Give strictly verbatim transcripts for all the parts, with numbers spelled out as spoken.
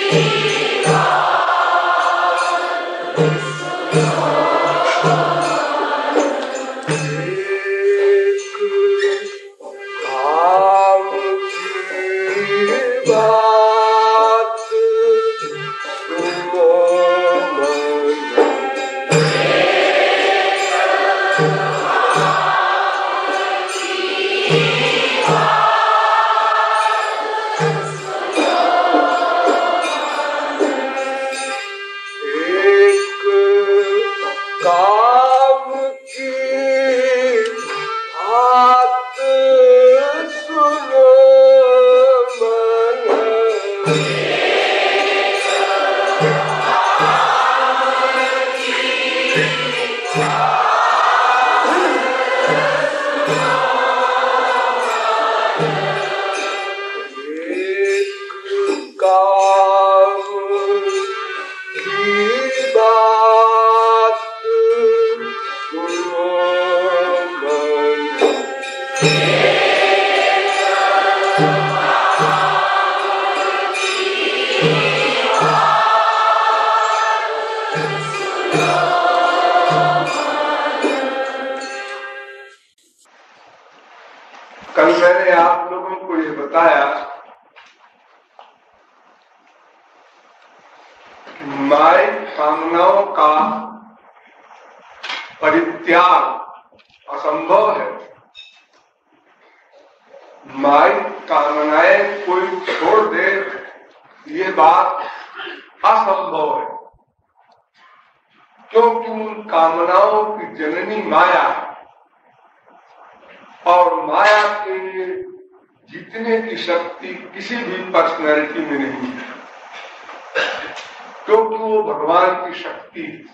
कल मैंने आप लोगों को ये बताया माई कामनाओं का परित्याग असंभव है। माई कामनाएं कोई छोड़ दे ये बात असंभव है, क्योंकि उन कामनाओं की जननी माया है और माया के जीतने की शक्ति किसी भी पर्सनैलिटी में नहीं है, क्योंकि वो भगवान की शक्ति है।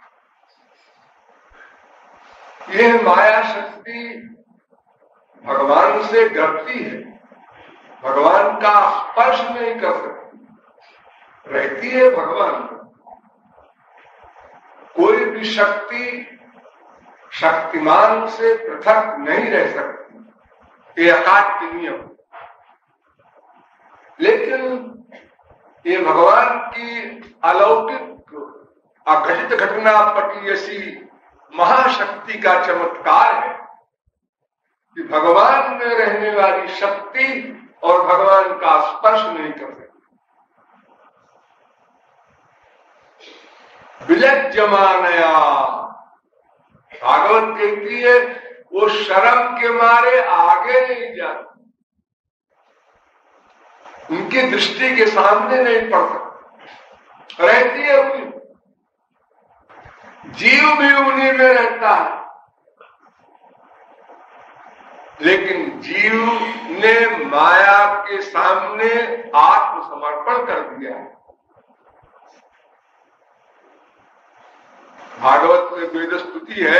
यह माया शक्ति भगवान से डरती है, भगवान का स्पर्श नहीं कर सकती, रहती है भगवान में। कोई भी शक्ति शक्तिमान से पृथक नहीं रह सकती, ये अकाट्य नियम। लेकिन ये भगवान की अलौकिक अघटित घटना पटी ऐसी महाशक्ति का चमत्कार है कि भगवान में रहने वाली शक्ति और भगवान का स्पर्श नहीं कर सकती। विलज्जमानया भागवत कहती है वो शर्म के मारे आगे नहीं जाती, उनकी दृष्टि के सामने नहीं पड़ सकती, रहती है उन्हीं, जीव भी उन्हीं में रहता है। लेकिन जीव ने माया के सामने आत्मसमर्पण कर दिया है। भागवत में वेद स्तुति है,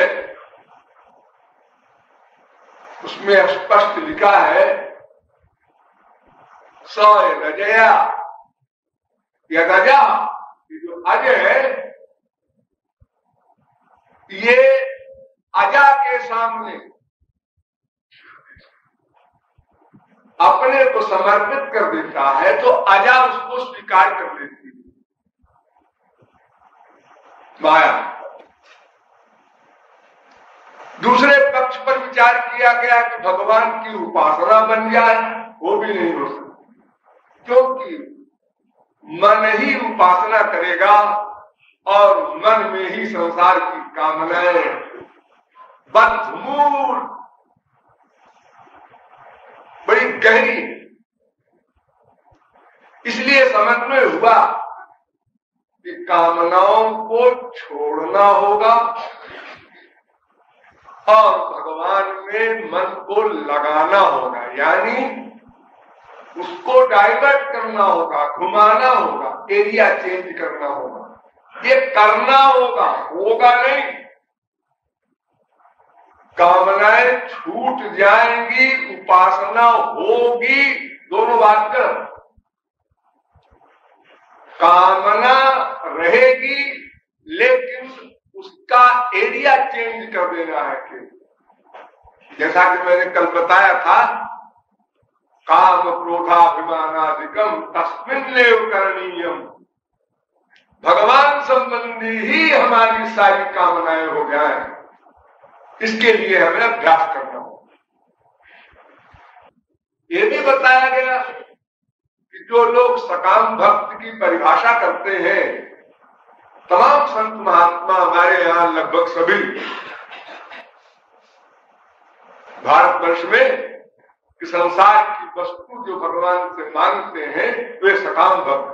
उसमें स्पष्ट लिखा है स यजया यदजा, ये जो अज है ये अजा के सामने अपने को समर्पित कर देता है तो अजा उसको स्वीकार कर लेती है माया। दूसरे पक्ष पर विचार किया गया कि भगवान की उपासना बन जाए, वो भी नहीं हो सकती, क्योंकि मन ही उपासना करेगा और मन में ही संसार की कामनाएं बद्धमूल बड़ी गहरी। इसलिए समझ में हुआ कि कामनाओं को छोड़ना होगा और भगवान में मन को लगाना होगा, यानी उसको डाइवर्ट करना होगा, घुमाना होगा, एरिया चेंज करना होगा। ये करना होगा, होगा नहीं। कामनाएं छूट जाएंगी, उपासना होगी, दोनों बात कर। कामना रहेगी लेकिन उसका एरिया चेंज कर देना है। कि जैसा कि मैंने कल बताया था काम क्रोधाभिमानादिकम तस्मिन्नेव करणीयम। भगवान संबंधी ही हमारी सारी कामनाएं हो जाएं, इसके लिए हमें अभ्यास करना होगा। ये भी बताया गया कि जो लोग सकाम भक्त की परिभाषा करते हैं, तमाम संत महात्मा हमारे यहाँ लगभग सभी भारतवर्ष में कि संसार की वस्तु जो भगवान से मांगते हैं वे सकाम भक्त।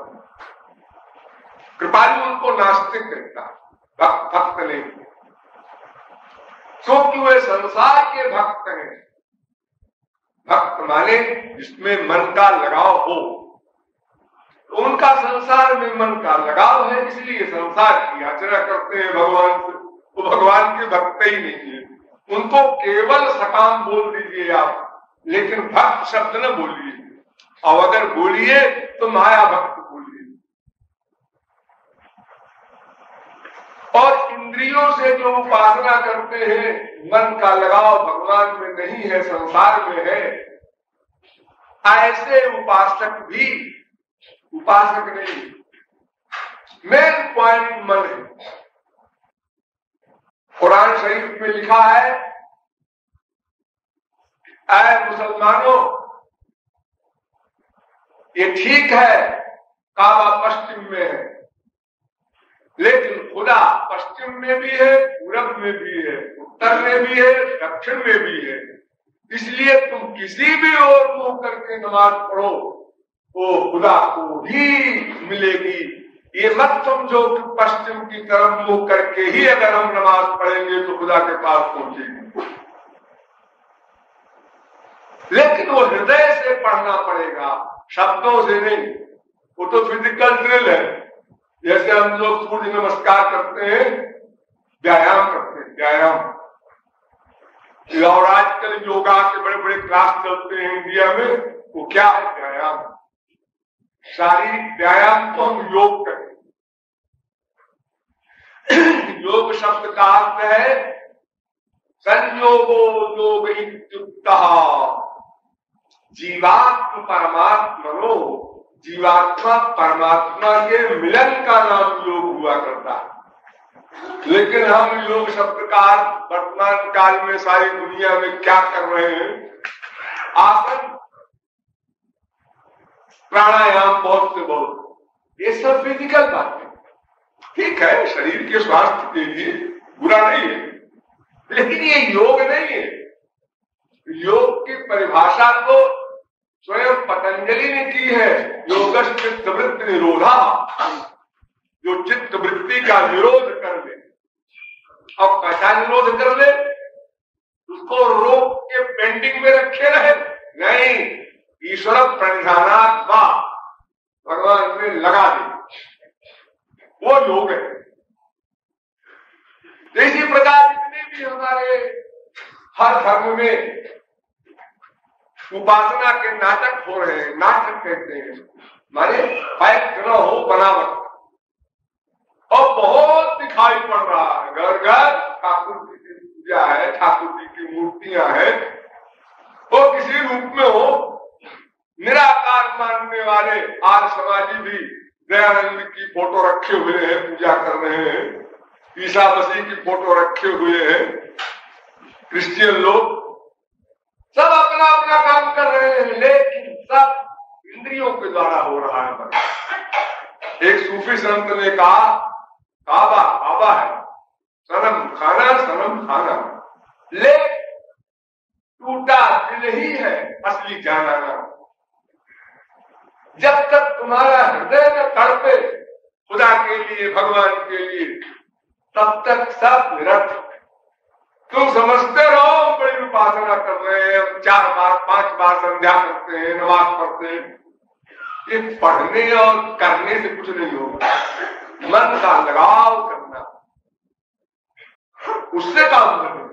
कृपालु उनको नास्तिक कहता, भक्त भक्त नहीं, क्योंकि वे संसार के भक्त हैं। भक्त माने जिसमें मन का लगाव हो, तो उनका संसार में मन का लगाव है, इसलिए संसार की याचना करते हैं भगवान से। वो भगवान के भक्त ही नहीं है। उनको केवल सकाम बोल दीजिए आप, लेकिन भक्त शब्द न बोलिए, और अगर बोलिए तो माया भक्त बोलिए। और इंद्रियों से जो उपासना करते हैं, मन का लगाव भगवान में नहीं है, संसार में है, ऐसे उपासक भी उपासक नहीं, मेन पॉइंट मन है। कुरान शरीफ में लिखा है, ऐ मुसलमानों, ये ठीक है काबा पश्चिम में है, लेकिन खुदा पश्चिम में भी है, पूरब में भी है, उत्तर में भी है, दक्षिण में भी है। इसलिए तुम किसी भी ओर मुंह करके नमाज पढ़ो, वो खुदा को ही मिलेगी। ये मत समझो कि पश्चिम की तरफ मुंह करके ही अगर हम नमाज पढ़ेंगे तो खुदा के पास पहुंचेंगे, लेकिन वो हृदय से पढ़ना पड़ेगा, शब्दों से नहीं। वो तो फिजिकल ड्रिल है, जैसे हम लोग सूर्य नमस्कार करते हैं, व्यायाम करते हैं, व्यायाम। और आजकल योगा के बड़े बड़े क्लास चलते हैं इंडिया में, वो क्या है? व्यायाम। शारीरिक व्यायाम तो हम योग करें। योग शब्द का अर्थ है संयोगो योग इत्युक्तः जीवात्म परमात्मनो। जीवात्मा परमात्मा के मिलन का नाम योग हुआ करता है। लेकिन हम योग शब्द का अर्थ वर्तमान काल में सारी दुनिया में क्या कर रहे हैं? आसन, प्राणायाम, बहुत से बहुत, ये सब फिजिकल बात है। ठीक है, शरीर के स्वास्थ्य के लिए बुरा नहीं है, लेकिन ये योग नहीं है। योग की परिभाषा तो स्वयं पतंजलि ने की है, योगश चित्त वृत्ति निरोधा। जो चित्त वृत्ति का निरोध कर ले, और कैसा निरोध कर ले? उसको रोक के पेंडिंग में रखे रहे नहीं, ईश्वर प्रणिधानात् वा, भगवान में लगा दे, वो योग है। इसी प्रकार जितने भी हमारे हर धर्म में उपासना के नाटक हो रहे हैं, नाटक कहते हैं, माने फैक्ट न हो, बनावट, और बहुत दिखाई पड़ रहा है। घर घर ठाकुर जी की पूजा है, ठाकुर जी की मूर्तियां हैं, वो किसी रूप में हो। निराकार मानने वाले आर्य समाजी भी दयानंद की फोटो रखे हुए हैं, पूजा कर रहे हैं। ईसा मसीह की फोटो रखे हुए हैं। क्रिश्चियन लोग सब अपना अपना काम कर रहे हैं, लेकिन सब इंद्रियों के द्वारा हो रहा है। एक सूफी संत ने कहा, काबा काबा है, सनम खाना सनम खाना, ले टूटा दिल ही है असली जाना। जब तक तुम्हारा हृदय में तड़पे खुदा के लिए, भगवान के लिए, तब तक सब निरर्थक। तुम समझते रहो बड़ी उपासना कर रहे हैं, हम चार बार पांच बार संध्या करते हैं, नमाज पढ़ते हैं, ये पढ़ने और करने से कुछ नहीं होगा। मन का लगाव करना, उससे काम करना।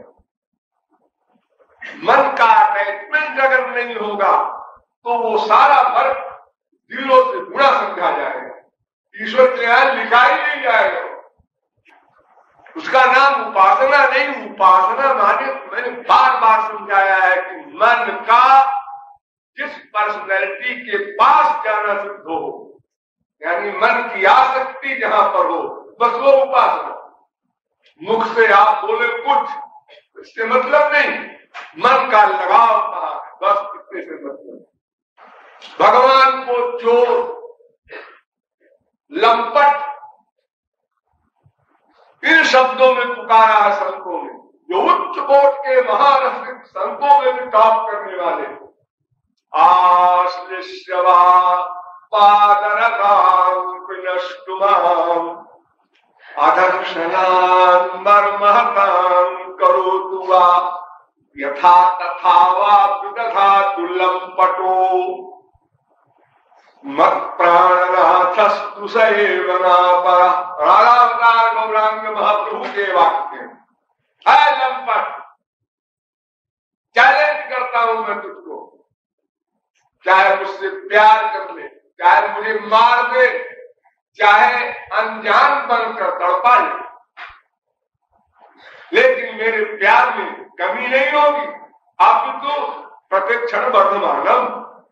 मन का अटैचमेंट अगर नहीं होगा तो वो सारा फर्क दिलों से गुणा समझा जाएगा, ईश्वर के यहाँ लिखा ही नहीं जाएगा। उसका नाम उपासना नहीं। उपासना माने मैंने बार बार समझाया है कि मन का जिस पर्सनैलिटी के पास जाना सिद्ध हो, यानी मन की आसक्ति जहां पर हो, बस वो उपासना। मुख से आप बोले कुछ, इससे मतलब नहीं, मन का लगाव कहाँ है, बस इतने से मतलब। भगवान को चोर, लंपट, इन शब्दों में पुकारा है संतों ने। जो उच्च कोट के महारसिक संतों में भी टॉप करने वाले, आश्लिष्यवा पादरतां विनष्टुमाम् अदर्शनान् मर्महतां करोतु वा यथा तथा वा विदधातु लंपटो मत प्राणनाथस्तु सैव नापरः। राधावतार गौरांग महाप्रभु के वाक्य है। लंपट, चैलेंज करता हूं मैं तुझको, चाहे मुझसे प्यार कर ले, चाहे मुझे मार दे, चाहे अनजान बनकर तड़पा ले, लेकिन मेरे प्यार में कमी नहीं होगी। आप तो प्रत्येक क्षण वर्धमानम,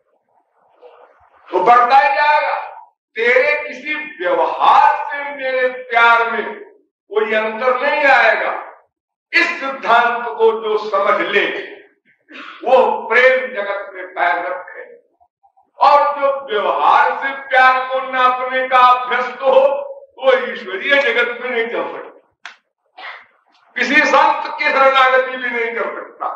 तो बढ़ता ही जाएगा। तेरे किसी व्यवहार से मेरे प्यार में कोई अंतर नहीं आएगा। इस सिद्धांत को जो समझ ले वो प्रेम जगत में पैर रखे, और जो व्यवहार से प्यार को नापने का अभ्यस्त हो वो ईश्वरीय जगत में नहीं चल सकता, किसी संत की शरणागति भी नहीं कर सकता।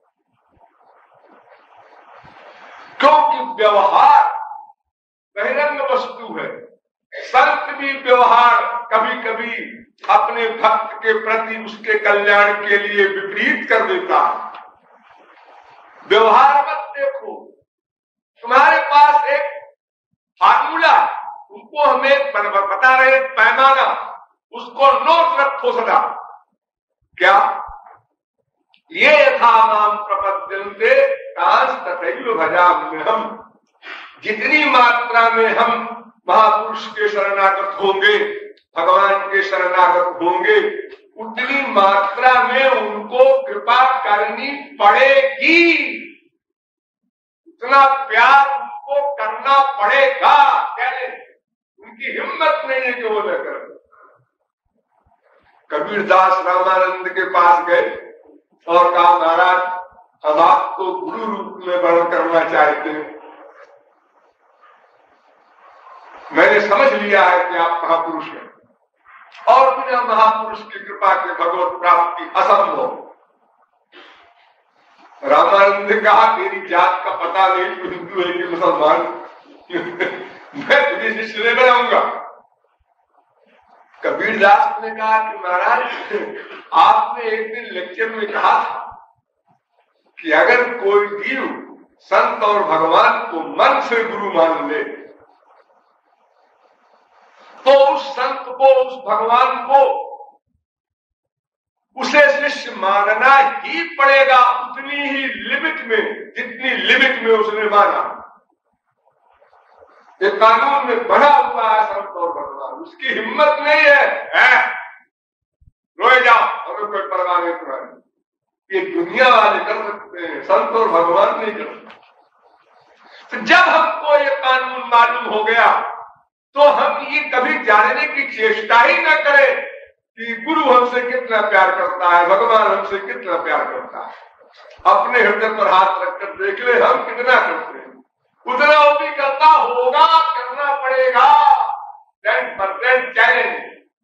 क्योंकि व्यवहार बहिरंग वस्तु है। संत भी व्यवहार कभी कभी अपने भक्त के प्रति उसके कल्याण के लिए विपरीत कर देता है। व्यवहार मत देखो, तुम्हारे पास एक फार्मूला, तुमको हमें बता रहे पैमाना, उसको नोट रखो सदा। क्या? ये यथा माम प्रपद्यन्ते तांस तथैव भजाम्यहम्। हम जितनी मात्रा में हम महापुरुष के शरणागत होंगे, भगवान के शरणागत होंगे, उतनी मात्रा में उनको कृपा करनी पड़ेगी, उतना प्यार उनको करना पड़ेगा। कहने उनकी हिम्मत नहीं है कि वो न कर। कबीरदास रामानंद के पास गए और कहा, महाराज हम आपको गुरु रूप में वर्ण करना चाहते हैं, मैंने समझ लिया है कि आप महापुरुष हैं और बिना महापुरुष की कृपा के भगवत प्राप्ति असंभव। रामानंद ने कहा, तेरी जात का पता नहीं, तू हिंदू है कि मुसलमान, मैं तुझे शिष्य नहीं बनाऊंगा। कबीरदास ने कहा कि महाराज आपने एक दिन लेक्चर में कहा था कि अगर कोई जीव संत और भगवान को मन से गुरु मान ले तो उस संत को, उस भगवान को उसे शिष्य मानना ही पड़ेगा, उतनी ही लिमिट में जितनी लिमिट में उसने माना। ये कानून में बना हुआ है संत और भगवान, उसकी हिम्मत नहीं है, है? रोए जाओ, हमें कोई परवाह नहीं तुम्हारी। ये दुनिया वाले कर सकते हैं, संत और भगवान नहीं कर सकते। तो जब हमको ये कानून मालूम हो गया तो हम ये कभी जानने की चेष्टा ही न करें कि गुरु हमसे कितना प्यार करता है, भगवान हमसे कितना प्यार करता है। अपने हृदय पर हाथ रखकर देख ले हम कितना करते हैं, उतना वो भी करता होगा, करना पड़ेगा। टेन परसेंट चैलेंज,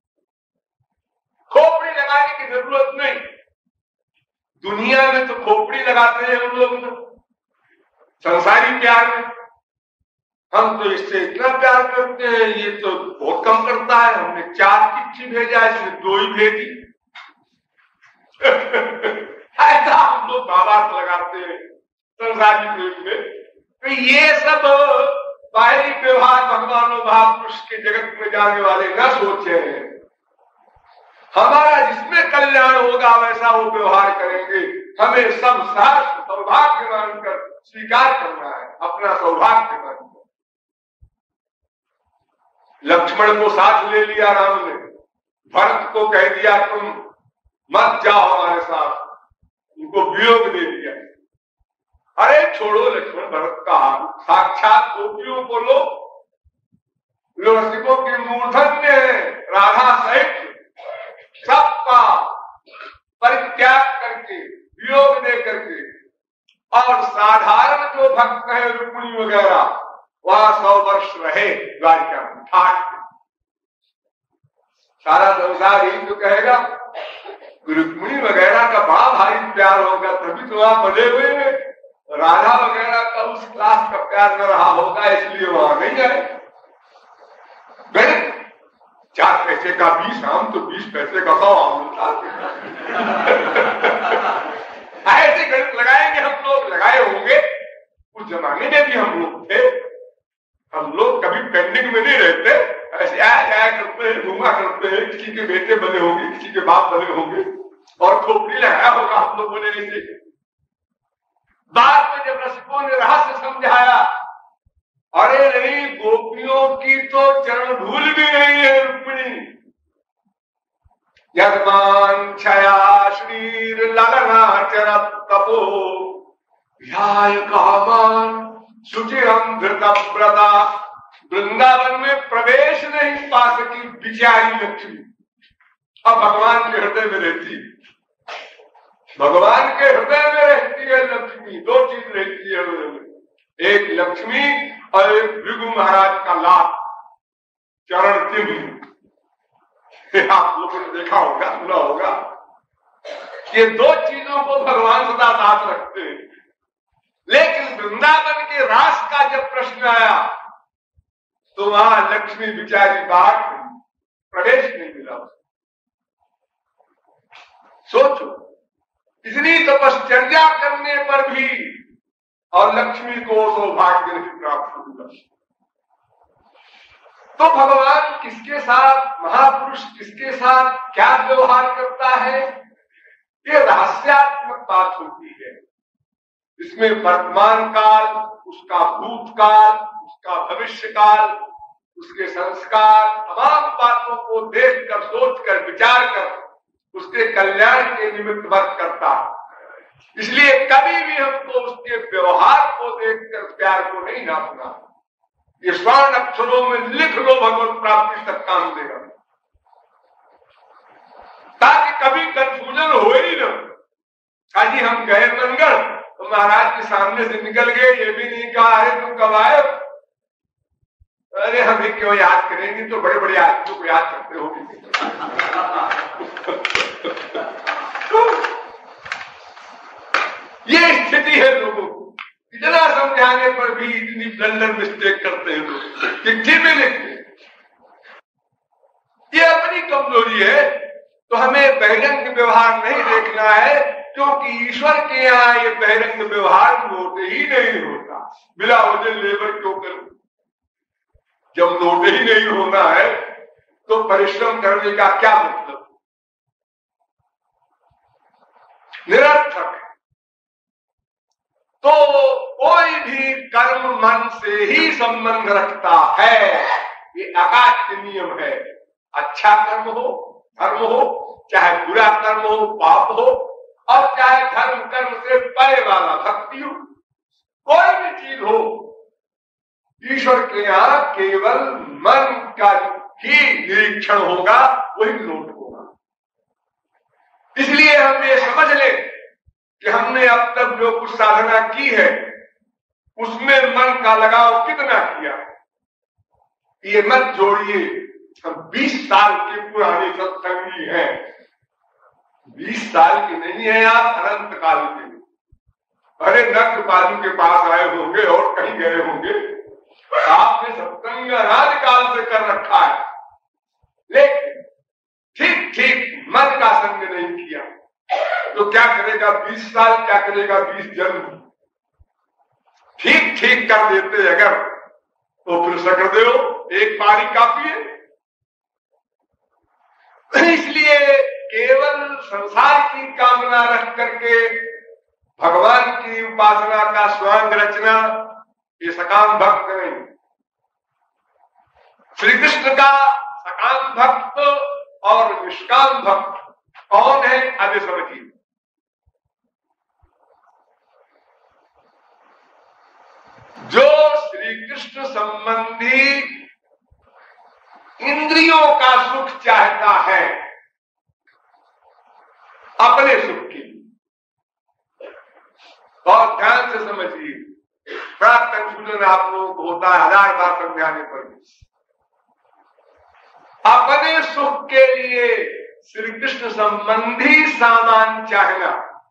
खोपड़ी लगाने की जरूरत नहीं। दुनिया में तो खोपड़ी लगाते हैं हम लोग संसारी प्यार में, हम तो इससे इतना प्यार करते हैं, ये तो बहुत कम करता है, हमने चार चिट्ठी भेजा, इसने दो ही भेजी। ऐसा हम लोग भावार्थ लगाते हैं संसारी प्रेम में। तो ये सब बाहरी व्यवहार भगवान और महापुरुष के जगत में जाने वाले न सोचे हैं। हमारा जिसमें कल्याण होगा वैसा वो व्यवहार करेंगे। हमें सब शास्त्र सौभाग्य मानकर स्वीकार करना है, अपना सौभाग्य मानकर। लक्ष्मण को साथ ले लिया राम ने, भरत को कह दिया तुम मत जाओ हमारे साथ, उनको वियोग दे दिया। अरे छोड़ो लक्ष्मण भरत का हाल, साक्षात गोपियों को लो, रसिकों की मूर्धन्य है, राधा सहित सबका परित्याग करके, वियोग दे करके, और साधारण जो भक्त है रुक्मिणी वगैरह, वह सौ वर्ष रहे द्वारिका में ठाट। सारा संसार ही तो कहेगा रुक्मिणी वगैरह का बड़ा भारी प्यार होगा, तभी तो आप बने हुए हैं। राधा वगैरह का उस क्लास का प्यार न रहा होगा, इसलिए वहां नहीं आए। गणित चार पैसे का बीस आम तो बीस पैसे का सौ आम निकालते ऐसे गणित लगाएंगे हम लोग, लगाए होंगे। उस जमाने में भी हम लोग थे, हम लोग कभी पेंडिंग में नहीं रहते, ऐसे आया जाया करते हैं, घूमा करते हैं। किसी के बेटे बने होंगे, किसी के बाप बने होंगे, और खोपड़ी लगाया होगा हम लोगों ने ऐसे। बाद में जब रसिकों ने रहस्य समझाया, अरे नहीं, गोपियों की तो चरण धूल भी नहीं है रुक्मिणी। यजमान छया श्रीर लगना चरत तपो ध्याय कामान सुचिरम धृतव्रता। वृंदावन में प्रवेश नहीं पा सकी बिचारी लक्ष्मी, अब भगवान के हृदय में रहती, भगवान के हृदय में रहती है लक्ष्मी। दो चीज रहती है हृदय में, एक लक्ष्मी और एक भृगु महाराज का लाभ, चरण चिन्ह। आप लोगों ने देखा होगा, सुना होगा, ये दो चीजों को भगवान सदा साथ रखते हैं। लेकिन वृंदावन के रास का जब प्रश्न आया तो वहां लक्ष्मी बिचारी बाहर प्रवेश नहीं मिला। सोचो, इतनी तपश्चर्या करने पर भी और लक्ष्मी को सौभाग्य नहीं प्राप्त हुआ। तो भगवान किसके साथ, महापुरुष किसके साथ क्या व्यवहार करता है, ये रहस्यात्मक बात होती है। इसमें वर्तमान काल, उसका भूतकाल, उसका भविष्य काल, उसके संस्कार, तमाम बातों को देखकर, सोचकर, विचार कर उसके कल्याण के निमित्त वर्क करता है। इसलिए कभी भी हमको उसके व्यवहार को देखकर प्यार को नहीं नापना। ये स्वर्ण अक्षरों में लिख लो, भगवत प्राप्ति तक काम देगा, ताकि कभी कंफ्यूजन हो ही न। आज हम गए मंगल तो महाराज के सामने से निकल गए, ये भी नहीं कहा अरे तुम कब आए, अरे हमें क्यों याद करेंगे, तो बड़े बड़े आदमियों को याद करते हो। ये स्थिति है लोगों को, इतना समझाने पर भी इतनी ब्लंडर मिस्टेक करते हैं लोग, चिट्ठी में लिखते हैं। ये अपनी कमजोरी है। तो हमें बहिरंग व्यवहार नहीं देखना है, क्योंकि ईश्वर के यहाँ ये बहिरंग व्यवहार नोट ही नहीं होता। बिना वजह लेबर क्यों करूं, जब नोट ही नहीं होना है तो परिश्रम करने का क्या मतलब, निरर्थक। तो कोई भी कर्म मन से ही संबंध रखता है, ये अकाट्य नियम है। अच्छा कर्म हो, धर्म हो, चाहे बुरा कर्म हो, पाप हो, और चाहे धर्म कर्म से परे वाला भक्ति हो, कोई भी चीज हो, ईश्वर के यहाँ केवल मन का ही निरीक्षण होगा, वही नोट होगा। इसलिए हम ये समझ लें कि हमने अब तक जो कुछ साधना की है उसमें मन का लगाव कितना किया। ये मत जोड़िए, हम बीस साल के पुराने सत्संगी हैं, बीस साल की नहीं है आप, अनंत काल के। अरे नक्ष बाजू के पास आए होंगे और कहीं गए होंगे, आपने सत्संग अनादि काल से कर रखा है, लेकिन ठीक ठीक मन का संग नहीं किया। तो क्या करेगा बीस साल, क्या करेगा बीस जन्म। ठीक ठीक कर देते अगर तो फिर सकरदेव एक बारी काफी है। इसलिए केवल संसार की कामना रख करके भगवान की उपासना का स्वांग रचना, ये सकाम भक्त नहीं। श्री कृष्ण का सकाम भक्त और निष्काम भक्त कौन है, आगे समझिए। जो श्री कृष्ण संबंधी इंद्रियों का सुख चाहता है अपने सुख के लिए, बहुत ध्यान से समझिए, बड़ा कंफ्यूजन आप लोगों को होता है हजार बार समझाने पर भी। अपने सुख के लिए श्री कृष्ण संबंधी सामान चाहना,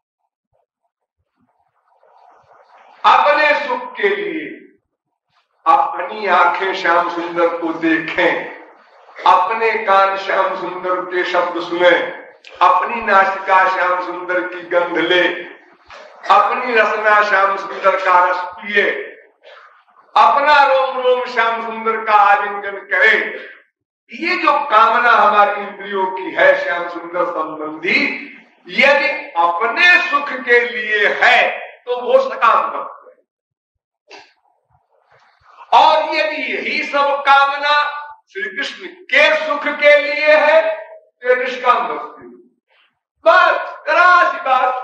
अपने सुख के लिए अपनी आंखें श्याम सुंदर को देखें, अपने कान श्याम सुंदर के शब्द सुने, अपनी नासिका श्याम सुंदर की गंध ले, अपनी रसना श्याम सुंदर का रस पिए, अपना रोम रोम श्याम सुंदर का आलिंगन करे। ये जो कामना हमारी इंद्रियों की है श्याम सुंदर संबंधी, यदि अपने सुख के लिए है तो वो सकाम भक्त है, और यदि यही सब कामना श्री कृष्ण के सुख के लिए है तो निष्काम भक्ति। बस जरा सी बात,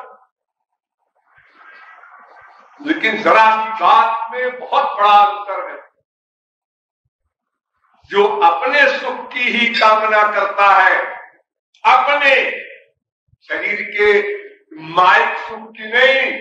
लेकिन जरा सी बात में बहुत बड़ा अंतर है। जो अपने सुख की ही कामना करता है, अपने शरीर के माइक सुख की नहीं,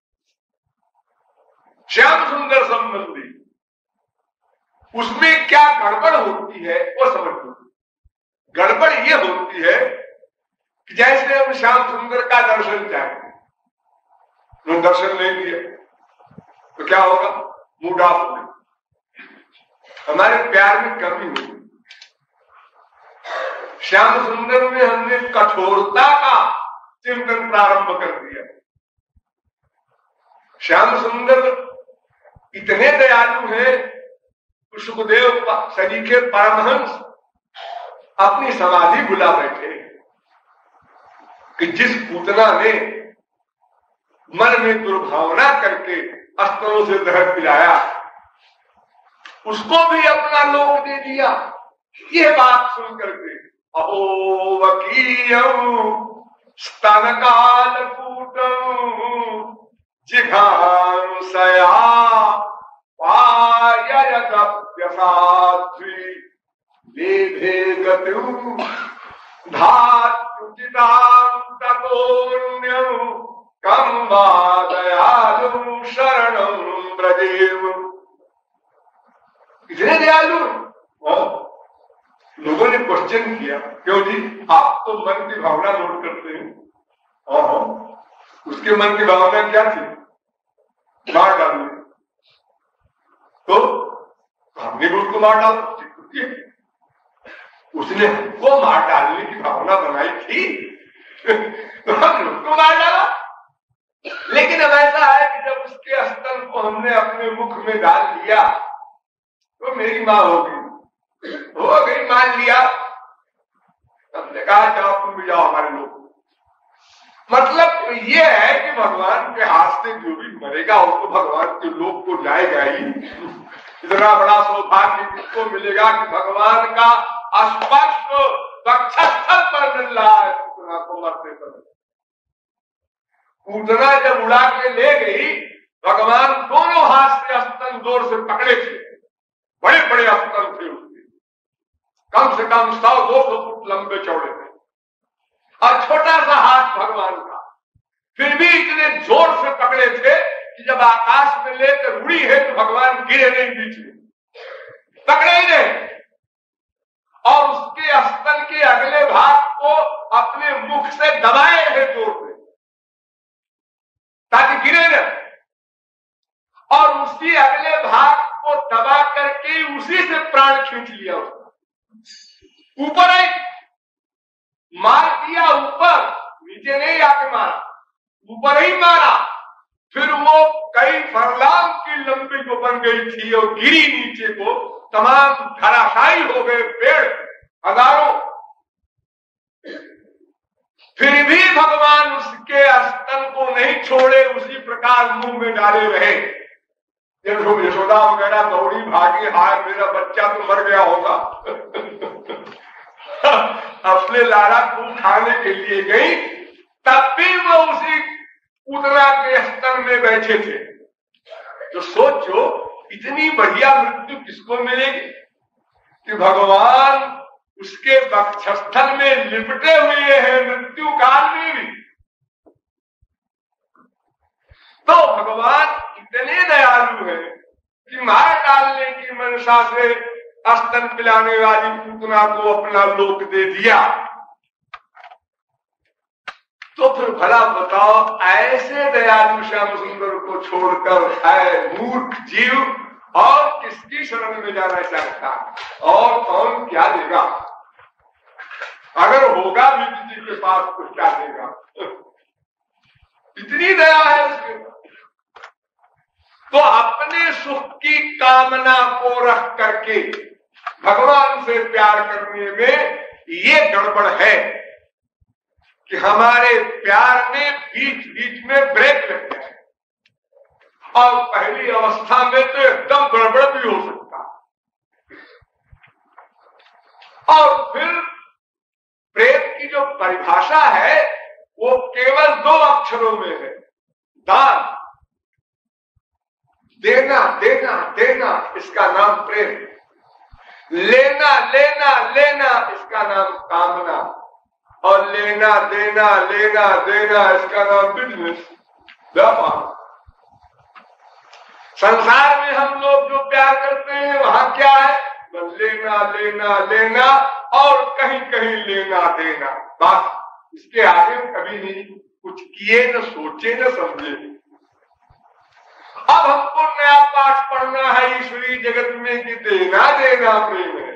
श्याम सुंदर संबंधी, उसमें क्या गड़बड़ होती है वो समझ लो। गड़बड़ ये होती है कि जैसे हम श्याम सुंदर का दर्शन चाहते हैं, उन्होंने दर्शन नहीं दिया तो क्या होगा, मूड ऑफ हो गया, हमारे प्यार में कमी होगी। श्याम सुंदर में हमने कठोरता का चिंतन प्रारंभ कर दिया। श्याम सुंदर इतने दयालु हैं, सुखदेव सरीखे परमहंस अपनी समाधि बुला बैठे कि जिस पूतना ने मन में दुर्भावना करके अस्त्रों से जहर पिलाया, उसको भी अपना लोक दे दिया। यह बात सुन करके अहो वकीयं स्तनकालकूटं जिघांसया पाययदप्यसाध्वी लेभे गतिं धात्युचितां ततोऽन्यं कं वा दयालुं शरणं व्रजेम। इतने दयालु लोगों ने क्वेश्चन किया, क्यों जी आप तो मन की भावना नोट करते हैं, और उसके मन की भावना क्या थी, मार डालने, तो हमने भी उसको मार डाल, उसने हमको मार डालने की भावना बनाई थी तो हमने उसको मार डाला। लेकिन अब ऐसा है कि जब उसके स्तन को हमने अपने मुख में डाल लिया तो मेरी माँ होगी, हो गई, मान लिया। हमने कहा जाओ तुम भी जाओ हमारे लोग। मतलब ये है कि भगवान के हाथ से जो भी मरेगा उसको भगवान के लोग को जाएगा ही। इतना बड़ा सौभाग्य किसको मिलेगा कि भगवान का स्पर्श वक्षस्थल पर मिल रहा है पूतना को मरते समय। पूतना जब उड़ा के ले गई, भगवान दोनों हाथ से स्तन जोर से पकड़े थे, बड़े बड़े स्तन थे उसके, कम से कम सौ दो सौ फुट लंबे चौड़े थे, और छोटा सा हाथ भगवान का, फिर भी इतने जोर से पकड़े थे कि जब आकाश में लेकर उड़ी है तो भगवान गिरे नहीं बीच में, पकड़े ही नहीं, और उसके स्तन के अगले भाग को अपने मुख से दबाए हैं जोर से ताकि गिरे न, और उसी अगले भाग को दबा करके उसी से प्राण खींच लिया उसका, ऊपर ही मार दिया, ऊपर, नीचे नहीं आके मारा, ऊपर ही मारा। फिर वो कई फरलांग की लंबी जो बन गई थी और गिरी नीचे को, तमाम धराशायी हो गए पेड़ हजारों। फिर भी भगवान उसके स्तन को नहीं छोड़े, उसी प्रकार मुंह में डाले रहे। जब यशोदा वगैरह दौड़ी भागी, हाय मेरा बच्चा तो मर गया होगा अपने लाला को खाने के लिए गई, तब भी वो उसी पूतना के स्तन में बैठे थे। तो सोचो इतनी बढ़िया मृत्यु किसको मिलेगी कि भगवान उसके वक्षस्थल में लिपटे हुए हैं मृत्यु काल में भी। तो भगवान इतने दयालु है कि मार डालने की मनसा से स्तन पिलाने वाली पूतना को अपना लोक दे दिया। तो फिर भला बताओ, ऐसे दयालु श्याम सुंदर को छोड़कर है मूर्ख जीव और किसकी शरण में जाना चाहता, और कौन क्या देगा? अगर होगा भी किसी के पास तो क्या देगा? इतनी दया है उसके। तो अपने सुख की कामना को रख करके भगवान से प्यार करने में ये गड़बड़ है कि हमारे प्यार में बीच बीच में ब्रेक लग जाए, और पहली अवस्था में तो एकदम गड़बड़ भी हो सकता। और फिर प्रेम की जो परिभाषा है वो केवल दो अक्षरों में है, दान। देना देना देना इसका नाम प्रेम, लेना लेना लेना इसका नाम कामना, और लेना देना लेना देना इसका नाम बिजनेस, व्यापार। संसार में हम लोग जो प्यार करते हैं वहां क्या है? बस लेना लेना लेना और कहीं कहीं लेना देना, बस। इसके आगे कभी नहीं कुछ किए, न सोचे न समझे। अब हमको नया पाठ पढ़ना है ईश्वरीय जगत में कि देना देना प्रेम है।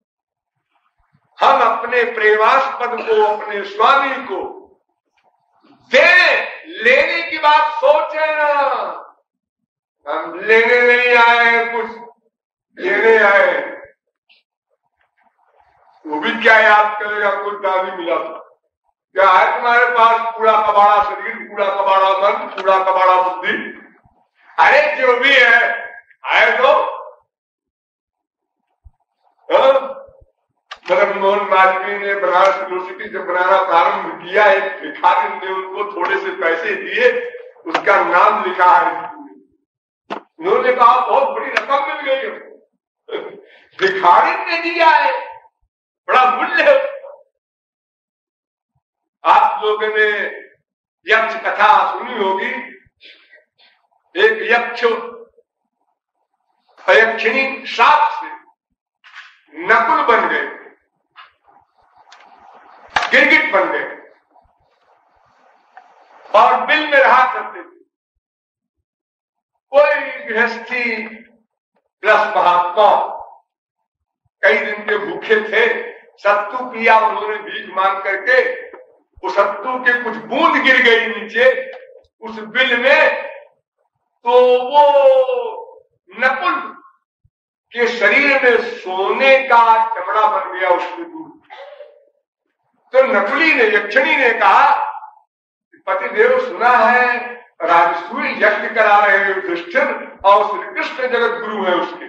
हम अपने प्रेमास्पद को, अपने स्वामी को दे, लेने की बात सोचे ना। हम लेने नहीं आए हैं, कुछ लेने आए। वो भी क्या याद करेगा? कुछ दादी मिला था क्या है तुम्हारे पास? कूड़ा कबाड़ा शरीर, कूड़ा कबाड़ा मन, कूड़ा कबाड़ा बुद्धि। अरे जो भी है आए तो। मदन मोहन मालवीय ने बनारस यूनिवर्सिटी जब बनाना प्रारंभ किया, एक भिखारी ने उनको थोड़े से पैसे दिए, उसका नाम लिखा है। उन्होंने कहा बहुत बड़ी रकम मिल गई है। भिखारी ने दिया है, बड़ा मूल्य है। आप लोगों ने यक्ष कथा सुनी होगी। एक यक्ष यक्षिणी साप से नकुल बन गए, गिरगिट बन गए और बिल में रहा करते थे। कोई गृहस्थी प्लस महात्मा कई दिन के भूखे थे, सत्तू पिया उन्होंने भीख मांग करके। उस सत्तू के कुछ बूंद गिर गई नीचे उस बिल में, तो वो नकुल के शरीर में सोने का चमड़ा बन गया उसके दूर। तो नकुली ने, यक्षिणी ने कहा, पतिदेव सुना है राजसूय यज्ञ करा रहे हैं युधिष्ठिर, और श्री कृष्ण जगत गुरु है उसके,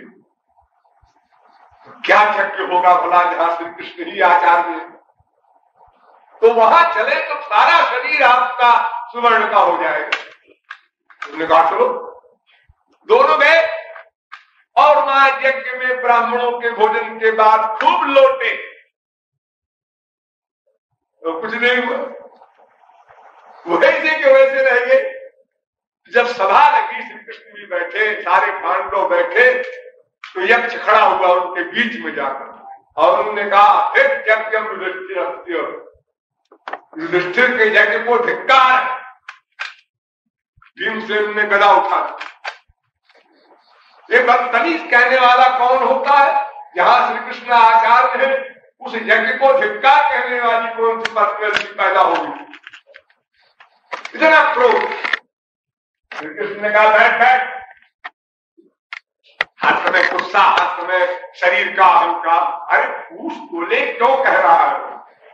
क्या यज्ञ होगा भला जहां श्री कृष्ण ही आचार्य है? तो वहां चले तो सारा शरीर आपका सुवर्ण का हो जाएगा। उन्होंने कहा चलो। दोनों गए और वहां यज्ञ में ब्राह्मणों के भोजन के बाद खूब लौटे, तो कुछ नहीं हुआ, वैसे के वैसे रह गए। जब सभा लगी, श्री कृष्ण भी बैठे, सारे पांडव बैठे, तो यक्ष खड़ा हुआ उनके बीच में जाकर और उन्होंने कहा, यज्ञम युधिष्ठिर, युधिष्ठिर के यज्ञ को धिक्कार। भीमसेन ने गदा उठा। ये बदतमीज कहने वाला कौन होता है? जहां श्री कृष्ण आचार्य है, उस यज्ञ को धिक्कार कहने वाली कौन सी पर्सनैलिटी पैदा होगी? इतना क्रोध। श्री कृष्ण ने कहा, बैठ बैठ। हर समय गुस्सा, हर समय शरीर का अहंकार। अरे पूछ बोले क्यों कह रहा है?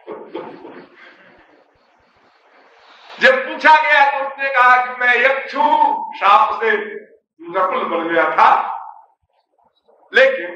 जब पूछा गया तो उसने कहा कि मैं यक्ष हूं, शाप से नकुल बन गया था। लेकिन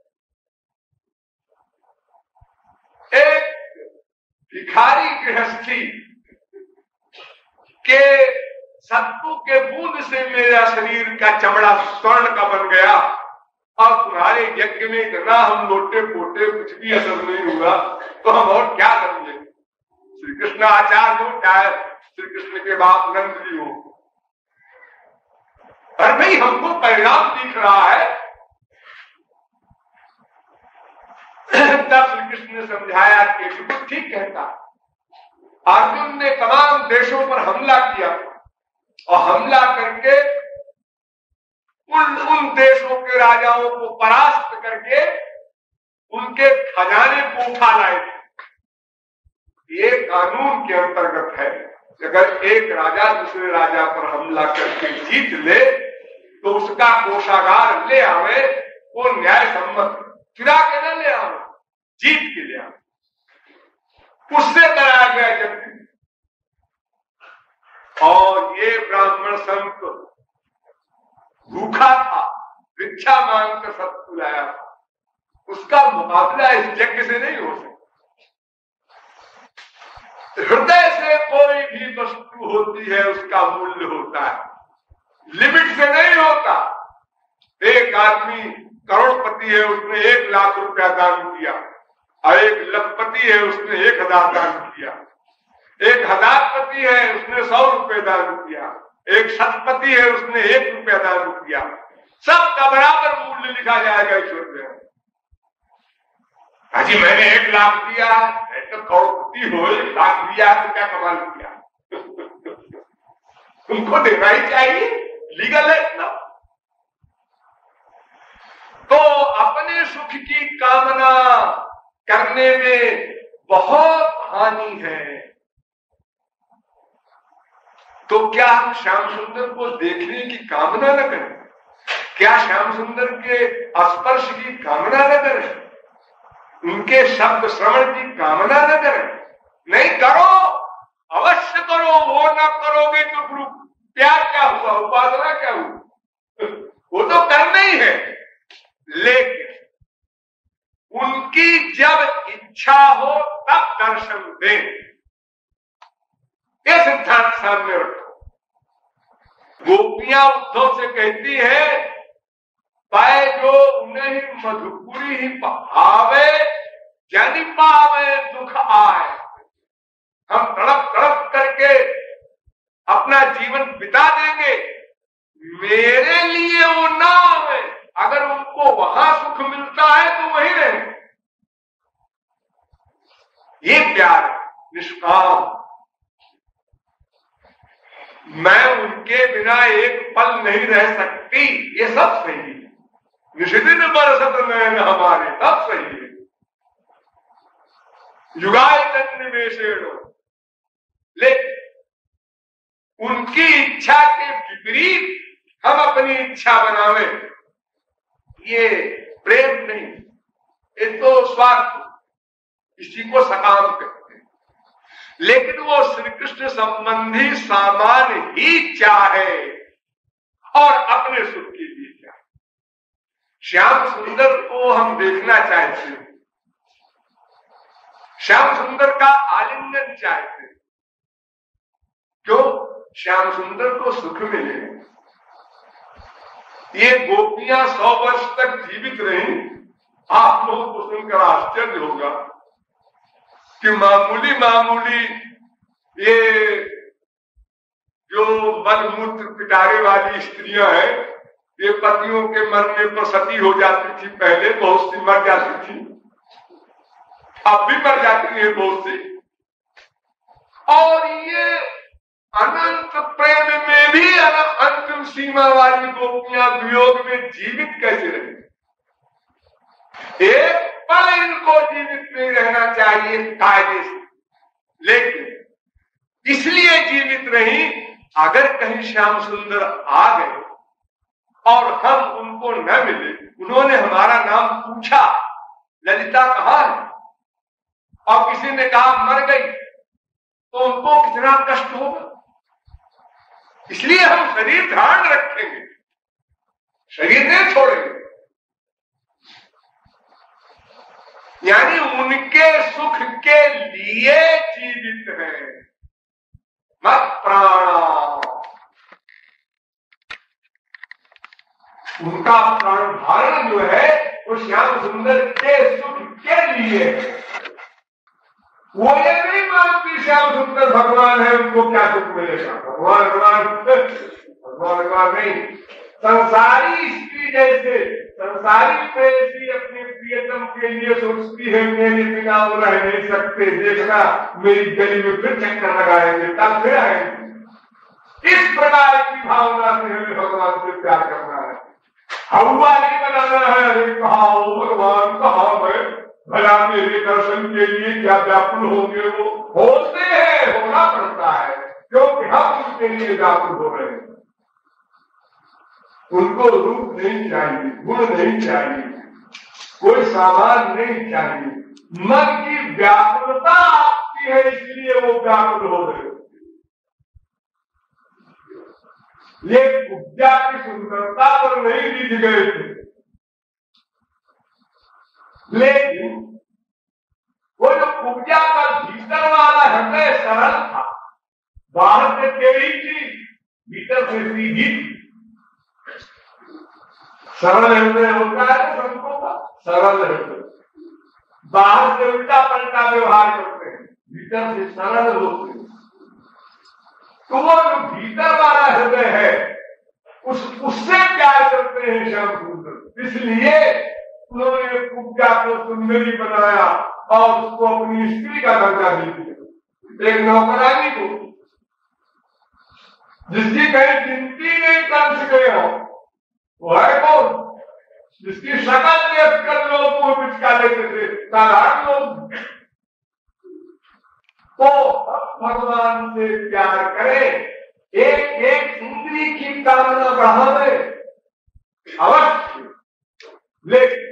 एक भिखारी गृहस्थी के सत्तू के बूंद से मेरा शरीर का चमड़ा स्वर्ण का बन गया और तुम्हारे यज्ञ में इतना हम लोटे पोटे कुछ भी असर नहीं हुआ, तो हम और क्या करेंगे? श्री कृष्ण आचार्य हो चाहे श्री कृष्ण के बाप नंद जी हो, पर भाई हमको परिणाम दिख रहा है। तब श्री कृष्ण ने समझाया कि बिल्कुल ठीक कहता। अर्जुन ने तमाम देशों पर हमला किया और हमला करके उन उन देशों के राजाओं को परास्त करके उनके खजाने को उठा लाए थे। ये कानून के अंतर्गत है। अगर एक राजा दूसरे राजा पर हमला करके जीत ले तो उसका कोषागार ले आवे, वो न्याय सम्मत, चुरा के न ले आवे, जीत के ले आवे। उससे कराया गया जब, और ये ब्राह्मण संत भूखा था, भिक्षा मांगकर सब लाया था, उसका मुकाबला इस यज्ञ से नहीं हो सकता। हृदय से कोई भी वस्तु होती है उसका मूल्य होता है, लिमिट से नहीं होता। एक आदमी करोड़पति है, उसने एक लाख रुपया दान किया, और एक लखपति है, उसने एक हजार दान किया। एक हजारपति है, उसने सौ रुपये दान किया। एक शतपति है, उसने एक रुपया दान किया। सबका बराबर मूल्य लिखा जाएगा ईश्वर में। हाजी मैंने एक लाख दिया, तो करोड़पति हो, एक लाख दिया तो क्या कमाल किया? तुमको देना ही चाहिए, लीगल है इतना। तो अपने सुख की कामना करने में बहुत हानि है। तो क्या हम श्याम सुंदर को देखने की कामना न करें? क्या श्याम सुंदर के स्पर्श की कामना न करें? उनके शब्द श्रवण की कामना न करें? नहीं करो, अवश्य करो। वो ना करोगे तो फिर प्यार क्या हुआ, उपासना क्या हुआ? वो तो करना ही है। लेकिन उनकी जब इच्छा हो तब दर्शन दें, ये सिद्धांत सामने रखो। गोपियां उद्धव से कहती है, पाए जो उन्हें मधुपुरी ही भावे, जानी पावे दुख आए। हम तड़प तड़प करके अपना जीवन बिता देंगे, मेरे लिए वो ना आवे। अगर उनको वहां सुख मिलता है तो वहीं रहे। ये प्यार निष्काम। मैं उनके बिना एक पल नहीं रह सकती, ये सब सही है। निषिदिन बरसत नयन हमारे, सब सही है। युगाय तन्निवेशेण, लेकिन उनकी इच्छा के विपरीत हम अपनी इच्छा बनावे, ये प्रेम नहीं, ये तो स्वार्थ, इसी को सकाम कहते हैं। लेकिन वो श्री कृष्ण संबंधी सामान ही चाहे और अपने सुख के लिए चाहे। श्याम सुंदर को हम देखना चाहते हैं, श्याम सुंदर का आलिंगन चाहते हैं। क्यों? श्याम सुंदर को सुख मिले। ये गोपियां सौ वर्ष तक जीवित रही। आप लोगों को सुनकर आश्चर्य होगा कि मामूली मामूली ये जो मलमूत्र पिटारे वाली स्त्रियां हैं, ये पतियों के मरने पर सती हो जाती थी। पहले बहुत सी मर जाती थी, अब भी मर जाती है बहुत सी। और ये अनंत प्रेम में भी अंतिम सीमा वाली गोपियां वियोग में जीवित कैसे रहे? एक पल इनको जीवित नहीं रहना चाहिए कायदे से, लेकिन इसलिए जीवित रही, अगर कहीं श्याम सुंदर आ गए और हम उनको न मिले, उन्होंने हमारा नाम पूछा, ललिता कहाँ है, और किसी ने कहा मर गई, तो उनको कितना कष्ट होगा। इसलिए हम शरीर धारण रखेंगे, शरीर नहीं छोड़ेंगे। यानी उनके सुख के लिए जीवित है। मत प्राणा, उनका प्राण धारण जो है वो श्याम सुंदर के सुख के लिए। वो ये नहीं मानती श्याम सुंदर भगवान है, उनको क्या सुख मिलेगा। भगवान भगवान भगवान भगवान नहीं। संसारी स्त्री जैसे संसारी प्रेसी अपने प्रियतम के लिए सोचती है मेरे बिना वो रह नहीं सकते, देखना मेरी गली में फिर चक्कर लगाएंगे तब फिर आएंगे। इस प्रकार की भावना से हमें भगवान से प्यार करना है, हवा नहीं बनाना है। अरे कहा भगवान कहा मैं, भला मेरे दर्शन के लिए क्या व्याकुल होंगे। वो होते हैं, होना पड़ता है क्योंकि हम उनके लिए व्याकुल हो रहे हैं। उनको रूप नहीं चाहिए, गुण नहीं चाहिए, कोई सामान नहीं चाहिए। मन की व्याकुलता आपकी है इसलिए वो व्याकुल हो रहे। ये उपजा की सुंदरता पर नहीं जीत गए थे, लेकिन वो जो उपजा का भीतर वाला हृदय सरल था, बाहर से टेढ़ी थी, भीतर से सीधी थी। सरल हृदय होता है संतों का, सरल हृदय। बाहर से उल्टा पलटा व्यवहार करते हैं, भीतर से सरल होते हैं। तो वो जो भीतर वाला हृदय है उस उससे प्यार करते हैं श्याम सुंदर, इसलिए उन्होंने पूजा को सुंदरी बनाया और उसको अपनी स्त्री का दर्जा दे दिया। एक नौकरानी को जिसकी कहीं गिनती नहीं कर सके हो, वो है कौन? जिसकी शकल देख कर लोग को पिचका लेते थे, साधारण लोग। तो अब भगवान से प्यार करें, एक एक इंद्री की कामना बढ़ावे अवश्य, लेकिन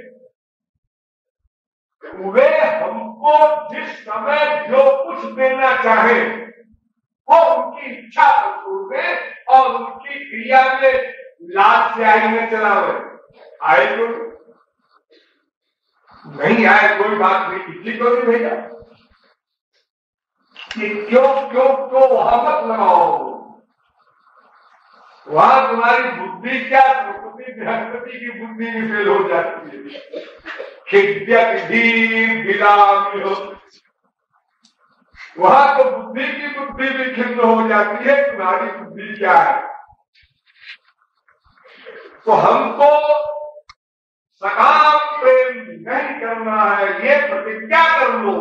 वे हमको जिस समय जो कुछ देना चाहे वो उनकी इच्छा पूर्ण दे और उनकी क्रिया में लाज से आई में चलावे। आए तो नहीं आए कोई बात नहीं, किसी को नहीं भेजा कि क्यों क्यों क्यों वहां मत लगाओ, वहां तुम्हारी बुद्धि क्या प्रकृति बृहस्पति की बुद्धि भी फेल हो जाती है। हो वहां तो बुद्धि की बुद्धि भी खिन्न हो जाती है, तुम्हारी बुद्धि क्या है। तो हमको सकाम प्रेम नहीं करना है, ये प्रतिज्ञा कर लो।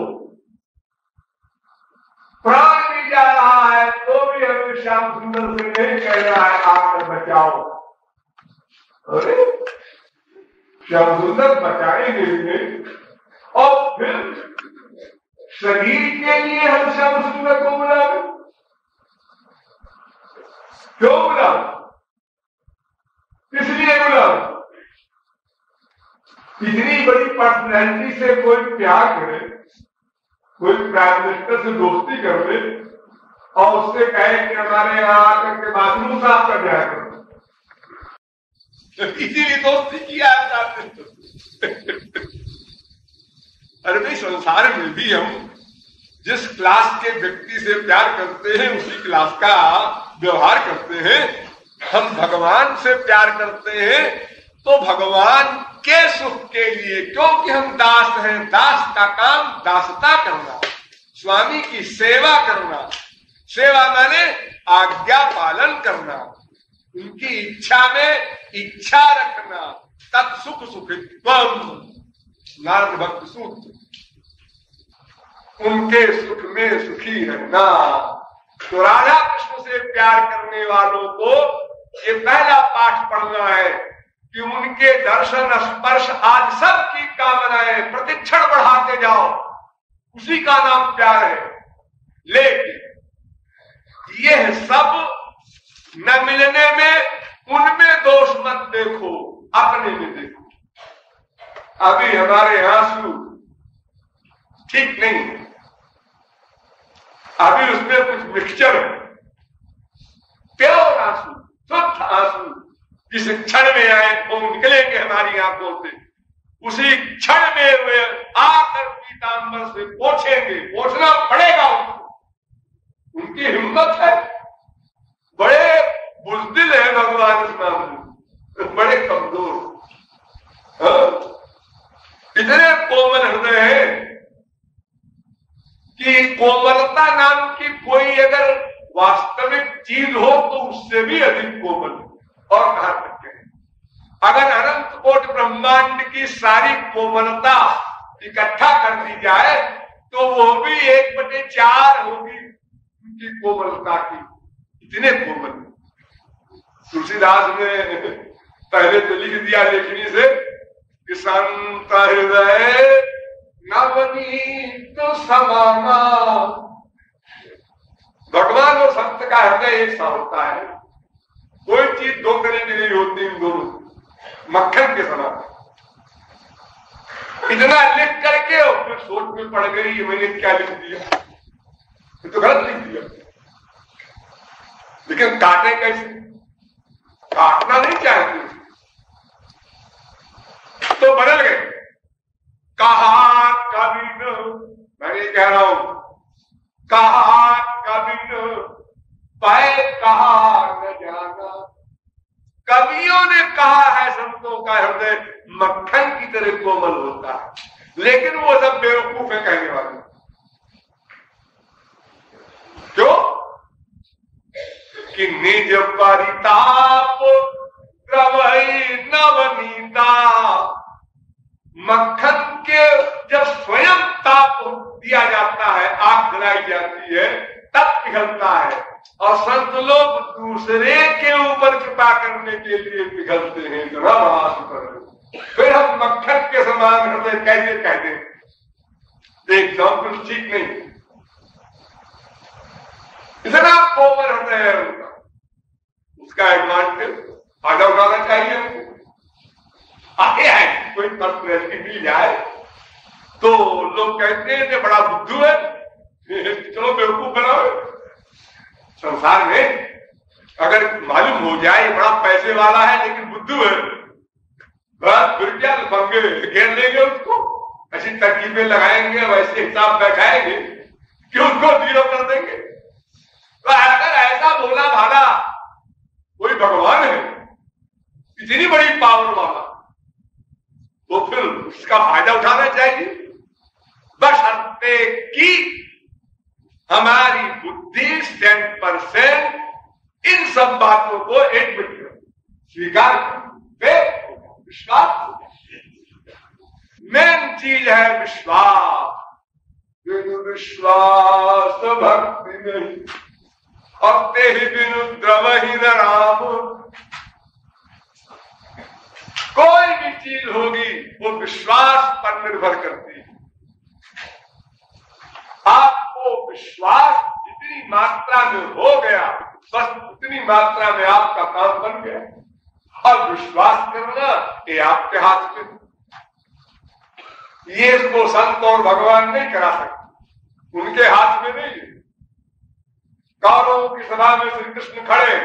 प्राण भी जा रहा है तो भी हमें श्याम सुंदर से नहीं कह रहा है आकर बचाओ। अरे श्याम सुंदर बचाएंगे नहीं, और फिर शरीर के लिए हम श्याम सुंदर को बुलावे, क्यों बुलावे, इसलिए बुलावे। इतनी बड़ी पर्सनैलिटी से कोई प्यार करे, कोई प्राइम मिनिस्टर से दोस्ती कर ले और उससे कहे कि हमारे यहाँ आकर के बाथरूम साफ कर जाया करो, इसीलिए दोस्ती किया है। अरे भाई संसार में भी हम जिस क्लास के व्यक्ति से प्यार करते हैं उसी क्लास का व्यवहार करते हैं। हम भगवान से प्यार करते हैं तो भगवान के सुख के लिए, क्योंकि हम दास हैं। दास का काम दासता करना, स्वामी की सेवा करना। सेवा माने आज्ञा पालन करना, उनकी इच्छा में इच्छा रखना। तत्सुख सुखित्वम, नारद भक्त सूत्र। उनके सुख में सुखी रहना। तो राधा कृष्ण से प्यार करने वालों को ये पहला पाठ पढ़ना है कि उनके दर्शन स्पर्श आज सब की कामनाएं प्रतिक्षण बढ़ाते जाओ, उसी का नाम प्यार है। लेकिन यह सब न मिलने में उनमें दोष मत देखो, अपने में देखो। अभी हमारे आंसू ठीक नहीं, अभी उसमें कुछ मिक्सचर है। प्योर आंसू, शुद्ध आंसू जिस क्षण में आए वो निकलेंगे हमारी आंखों से, उसी क्षण में वे आकर पीतांबर से पोछेंगे। पोछना पड़ेगा उनको, उनकी हिम्मत है, बड़े बुज़दिल है भगवान इस मामले में। बड़े कमजोर, हाँ? इतने कोमल हृदय है कि कोमलता नाम की कोई अगर वास्तविक चीज हो तो उससे भी अधिक कोमल और कहा सकते हैं। अगर अनंत कोट ब्रह्मांड की सारी कोमलता इकट्ठा कर दी जाए तो वो भी एक बटे चार होगी उनकी कोमलता की, इतने कोमल। तुलसीदास ने पहले तो लिख दिया लेखनी से कि संत हृदय नवनीत समाना। भगवान और संत का हृदय एक सा होता है, कोई चीज दो तरह की नहीं होती इन दोनों, मक्खन के समान। इतना लिख करके और फिर सोच में पड़ गई ये मैंने क्या लिख दिया, ये तो गलत लिख दिया। लेकिन काटे कैसे, काटना नहीं चाहते तो बदल गए। कहा कभी न, मैं ये कह रहा हूं, कहा कभी न पाए कहा न जाना। कवियों ने कहा है संतों का हृदय मक्खन की तरह कोमल होता है, लेकिन वो सब बेवकूफ है कहने वाले। क्यों? कि निज परिताप द्रवई नवनीता। मक्खन के जब स्वयं ताप दिया जाता है, आग जलाई जाती है, तब पिघलता है। और संत लोग दूसरे के ऊपर कृपा करने के लिए पिघलते हैं। जरा आस कर फिर हम मक्खन के समान हृदय कैसे कहते हैं? एकदम कुछ ठीक नहीं। इतना कोमल हृदय है उनका, उसका एडवांटेज फायदा उठाना चाहिए हमको। आगे है कोई पर्सनैलिटी मिल जाए तो लोग कहते हैं कि बड़ा बुद्धू है, चलो बेवकूफ बनाओ। संसार में अगर मालूम हो जाए बड़ा पैसे वाला है लेकिन बुद्धू है, बस फिर क्या पंगे घेर लेंगे उसको, ऐसी तरकीबें लगाएंगे, वैसे हिसाब बैठाएंगे कि उसको जीरो कर देंगे। तो अगर ऐसा भोला भाला कोई भगवान है इतनी बड़ी पावर वाला, तो फिर उसका फायदा उठाना चाहिए। बशर्ते कि हमारी बुद्धि सेंट परसेंट इन सब बातों को एडमिट कर, स्वीकार कर, विश्वास। मेन चीज है विश्वास। बिनु विश्वास भक्ति नहीं, और ते ही बिनु द्रवहि न राम। कोई भी चीज होगी वो विश्वास पर निर्भर करती है। आपको विश्वास जितनी मात्रा में हो गया, बस उतनी मात्रा में आपका काम बन गया। और विश्वास करना ये आपके हाथ में, ये इसको संत और भगवान नहीं करा सकते, उनके हाथ में नहीं। कौरवों की सभा में श्री कृष्ण खड़े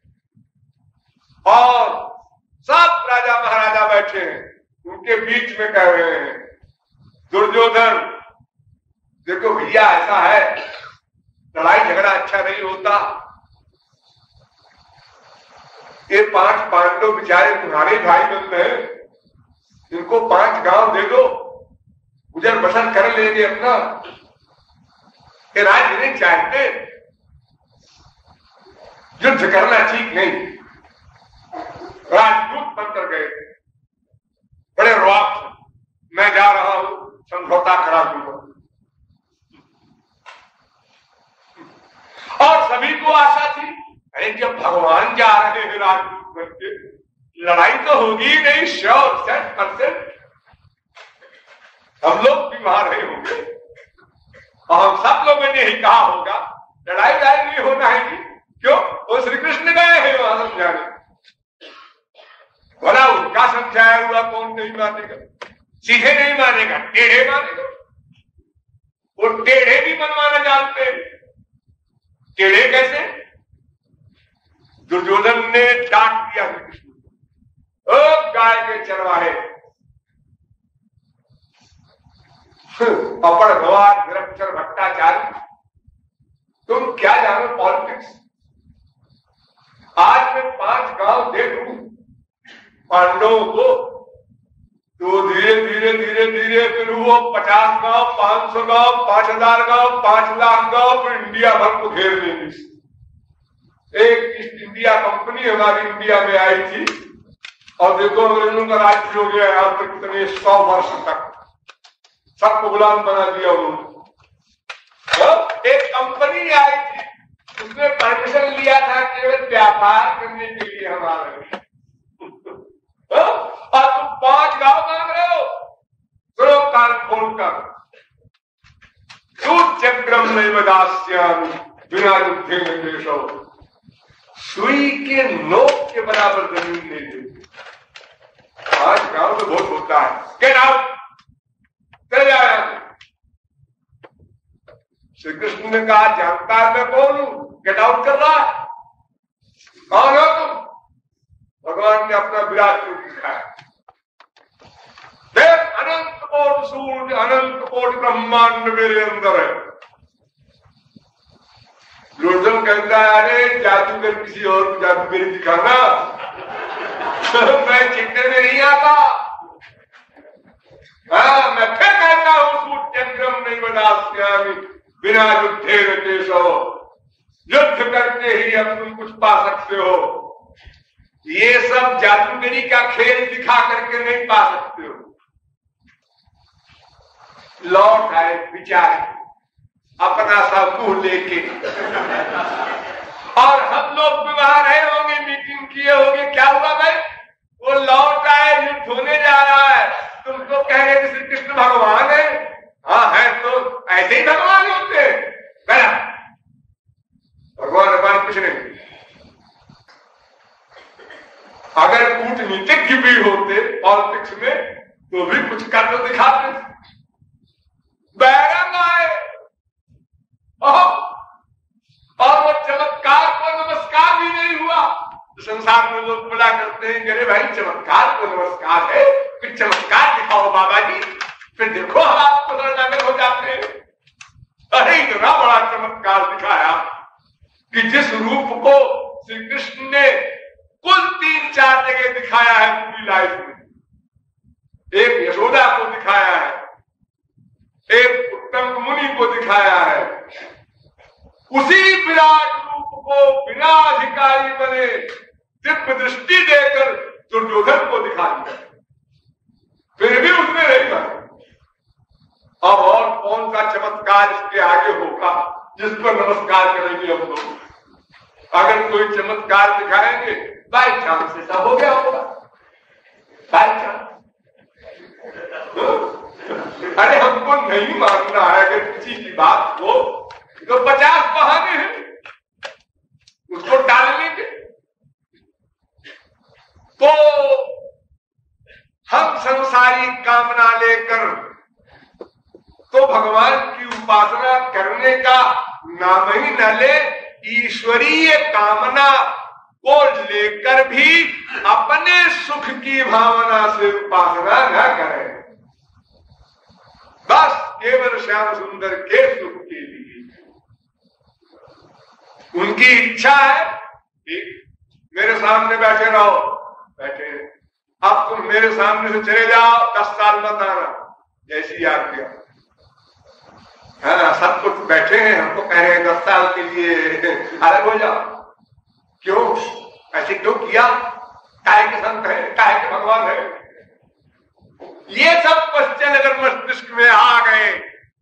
और सब राजा महाराजा बैठे हैं, उनके बीच में कह रहे हैं दुर्योधन देखो भैया ऐसा है, लड़ाई झगड़ा अच्छा नहीं होता, ये पांच पांडव बेचारे तुम्हारे भाई बंद हैं, इनको पांच गांव दे दो, गुजर बसर कर लेंगे अपना। ये राज्य नहीं चाहते, युद्ध करना ठीक नहीं। राजदूत बनकर गए, बड़े रुआब, मैं जा रहा हूं, समझौता करा दूंगा। और सभी को आशा थी अरे जब भगवान जा रहे हैं राजदूत बनके, लड़ाई तो होगी नहीं, श्योर सेट परसेंट हम लोग भी वहां रहे होंगे और हम सब लोगों ने ही कहा होगा लड़ाई लड़ाई नहीं होना है। क्यों? वो श्री कृष्ण गए हैं वहां समझाने, बोला उनका समझाया हुआ कौन नहीं मानेगा, सीधे नहीं मानेगा, टेढ़े मानेगा। वो टेढ़े भी मनवाना जानते हैं। टेढ़े कैसे? दुर्योधन ने डांट दिया श्री कृष्ण को, ओ गाय के चरवाहे, अपर भगवान निरक्षर भट्टाचार्य, तुम क्या जानो पॉलिटिक्स। आज मैं पांच गांव दे दूं पांडवों को, तो धीरे धीरे धीरे धीरे फिर वो पचास गांव, पांच सौ गांव, पांच हजार गांव, पांच लाख गांव, फिर इंडिया भर को घेर लेंगे। एक ईस्ट इंडिया कंपनी हमारी इंडिया में आई थी और देखो अंग्रेजों का राज्य हो गया यहाँ पर कितने सौ वर्ष तक, सबको गुलाम बना दिया उन्होंने। एक कंपनी आई थी, उसने परमिशन लिया था केवल व्यापार करने के लिए हमारे, और तुम पांच गांव मांग रहे हो, सुनो कान खोलकर, सूच्यग्रम नैव दास्यामि बिना युद्धे निर्देशो, सुई के नोक के बराबर जमीन नहीं देती। आज गांव में बहुत होता है, गेट आउट, चले जाए। श्री कृष्ण ने कहा जानता है मैं कौन हूं, गेट आउट कर रहा है, कौन हो तुम? भगवान ने अपना विराट रूप दिखाया। देख अनंत कोटि सूर्य, अनंत कोटि ब्रह्मांड मेरे अंदर है। दुर्जन कहता है अरे जादूगर किसी और को जादूगरी दिखाना, मैं चिट्टे में नहीं आता। हाँ, मैं फिर कहता हूं सूच्यग्रम नैव दास्यामि बिना युद्धे निर्देशो, युद्ध करके ही अब तुम कुछ पा सकते हो, ये सब जादूगरी का खेल दिखा करके नहीं पा सकते हो। लौट आए बेचारे अपना सा मुंह लेके, और हम लोग भी वहां रहे होंगे, मीटिंग किए होंगे, क्या हुआ भाई? वो लौट आए, युद्ध होने जा रहा है, तुम तो कह रहे थे श्री कृष्ण भगवान है। हाँ है, तो ऐसे ही भगवान होते गलत, भगवान भगवान कुछ नहीं। अगर कूटनीतिज्ञ भी होते पॉलिटिक्स में तो भी कुछ कर तो दिखाते। बैरंग आए और वो चमत्कार को नमस्कार भी नहीं हुआ। संसार में लोग बोला करते हैं अरे भाई चमत्कार को नमस्कार है, फिर चमत्कार दिखाओ बाबा जी, फिर देखो हम आपको नगर हो जाते हैं। अरे इतना बड़ा चमत्कार दिखाया कि जिस रूप को श्री कृष्ण ने कुल तीन चार जगह दिखाया है पूरी लाइफ में। एक यशोदा को दिखाया है, एक उत्तम मुनि को दिखाया है, उसी विराट रूप को बिना अधिकारी बने दिव्य दृष्टि देकर दुर्योधन को दिखा दिया, फिर भी उसने नहीं माना। अब और कौन सा चमत्कार इसके आगे होगा जिस पर नमस्कार करेंगे हम लोग? अगर कोई चमत्कार दिखाएंगे बाई चांस ऐसा हो गया होगा, बाई चांस। अरे हमको नहीं मानना है अगर किसी की बात को, तो पचास बहाने हैं उसको डालने के। तो हम संसारी कामना लेकर तो भगवान की उपासना करने का नाम ही न ले, ईश्वरीय कामना को लेकर भी अपने सुख की भावना से उपासना न करें, बस केवल श्याम सुंदर के सुख के लिए। उनकी इच्छा है कि मेरे सामने बैठे रहो, बैठे, अब तुम मेरे सामने से चले जाओ, दस साल मत आना, जैसी आज्ञा। हाँ, सब कुछ बैठे हैं, हमको कह रहे हैं दस साल के लिए अलग हो जाओ। क्यों ऐसे क्यों किया? काहे के संत है, काहे के भगवान है? ये सब क्वेश्चन अगर मस्तिष्क में आ गए,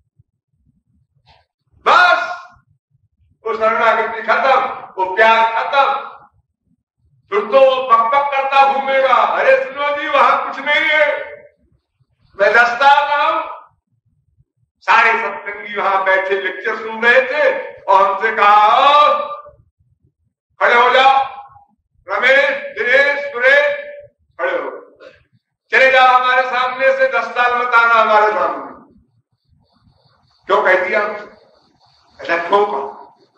बस वो शरणागति खत्म, वो प्यार खत्म, फिर तो बक बक करता घूमेगा। अरे सुनो जी वहां कुछ नहीं है, मैं दस साल रहा हूं। सारे सत्संगी वहां बैठे लेक्चर सुन रहे थे और उनसे कहा खड़े हो जाओ, रमेश, दिनेश, सुरेश, खड़े हो, चले जाओ हमारे सामने से, दस साल मत आना हमारे सामने। क्यों कह दिया? ऐसा क्यों कहा?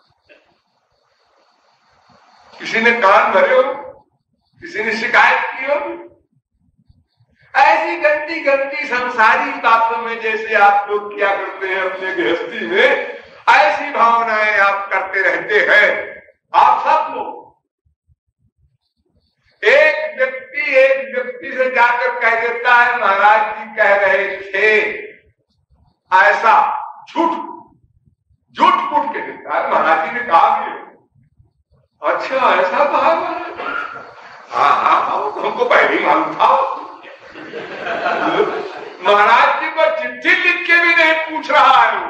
किसी ने कान भरे हो, किसी ने शिकायत की हो? ऐसी गंदी गंदी संसारी बातों में जैसे आप लोग किया करते हैं अपने गृहस्थी में, ऐसी भावनाएं आप करते रहते हैं। आप सब लोग, एक व्यक्ति एक व्यक्ति से जाकर कह देता है महाराज जी कह रहे थे, ऐसा झूठ झूठ फूट के देता है महाराज जी ने कहा भी। अच्छा ऐसा कहा हाँ हाँ हमको पहले ही मालूम था। महाराज जी को चिट्ठी लिख के भी नहीं पूछ रहा है।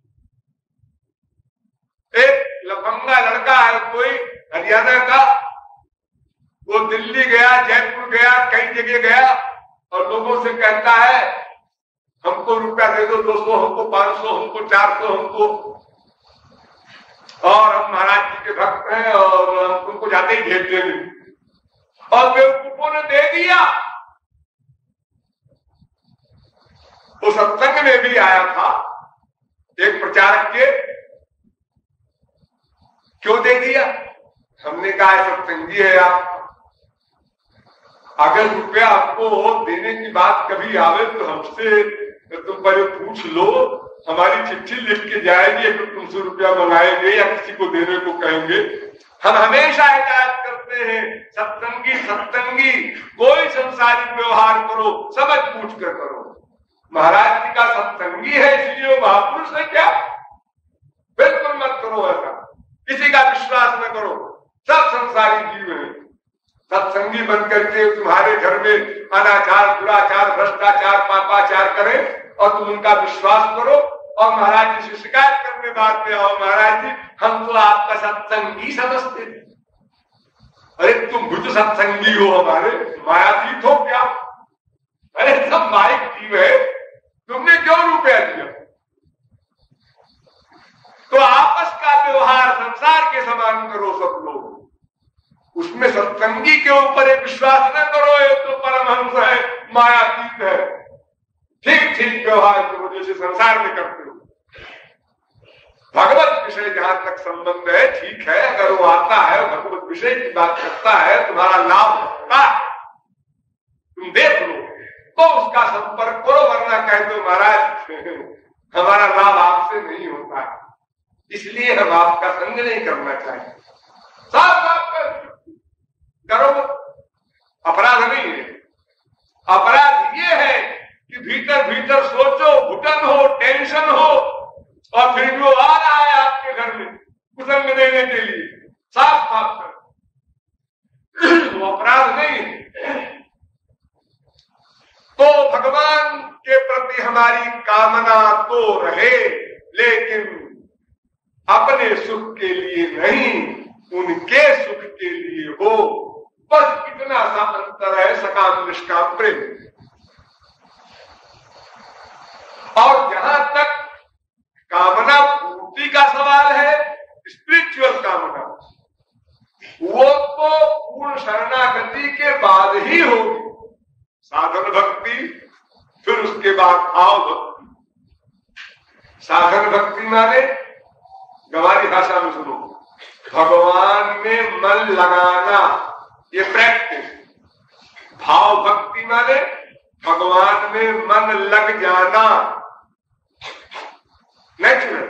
एक लफंगा लड़का है कोई हरियाणा का, वो दिल्ली गया, जयपुर गया, कई जगह गया और लोगों से कहता है हमको रुपया दे दो, दो सौ हमको, पांच सौ हमको, चार सौ हमको, और हम महाराज जी के भक्त हैं और हम तुमको जाते ही भेज देंगे। और बेवकूफों ने दे दिया। वो सत्संग में भी आया था एक प्रचारक के, क्यों दे दिया? हमने कहा सत्संगी है आप, अगर रुपया आपको देने की बात कभी आवे तो हमसे तुम पहले पूछ लो, हमारी चिट्ठी लिख के जाएगी अगर तुमसे रुपया मंगाएंगे या किसी को देने को कहेंगे। हम हमेशा हिदायत करते हैं सत्संगी सत्संगी कोई संसारिक व्यवहार करो समझ पूछ कर करो। महाराज जी का सत्संगी है इसलिए वो महापुरुष है क्या? बिल्कुल मत करो ऐसा, किसी का विश्वास न करो, सब संसारी जीव हैं। सत्संगी बन करके तुम्हारे घर में अनाचार, दुराचार, भ्रष्टाचार, पापाचार करें और तुम उनका विश्वास करो और महाराज जी से शिकायत करने बाद में आओ, महाराज जी हम तो आपका सत्संगी समझते थे। अरे तुम भी तो सत्संगी हो हमारे, मायातीत हो क्या? अरे सब माइक जीव है, तुमने क्यों रुपया दिया? तो आपस का व्यवहार संसार के समान करो सब लोग, उसमें सत्संगी के ऊपर एक विश्वास न करो ये तो परमहंस है, मायातीत है। ठीक ठीक व्यवहार करो जैसे संसार में करते हो। भगवत विषय जहां तक संबंध है ठीक है, अगर वो आता है भगवत विषय की बात करता है, तुम्हारा लाभ होता है, तुम देख लो तो उसका संपर्क करो, वरना कह दो महाराज हमारा लाभ आपसे नहीं होता है, इसलिए हम आपका संग नहीं करना चाहिए। साफ साफ करो, अपराध नहीं है। अपराध ये है कि भीतर भीतर सोचो, घुटन हो, टेंशन हो और फिर भी वो आ रहा है आपके घर में कुसंग देने के लिए, साफ साफ कर, वो अपराध नहीं है। तो भगवान के प्रति हमारी कामना तो रहे, लेकिन अपने सुख के लिए नहीं, उनके सुख के लिए हो। बस इतना सा अंतर है सकाम निष्काम प्रेम। और जहां तक कामना पूर्ति का सवाल है, स्पिरिचुअल कामना, वो तो पूर्ण शरणागति के बाद ही होगी। साधन भक्ति, फिर उसके बाद भाव भक्ति। साधन भक्ति माने गवारी भाषा में सुनो, भगवान में मन लगाना, ये प्रैक्टिस। भाव भक्ति माने भगवान में मन लग जाना, नेचुरल।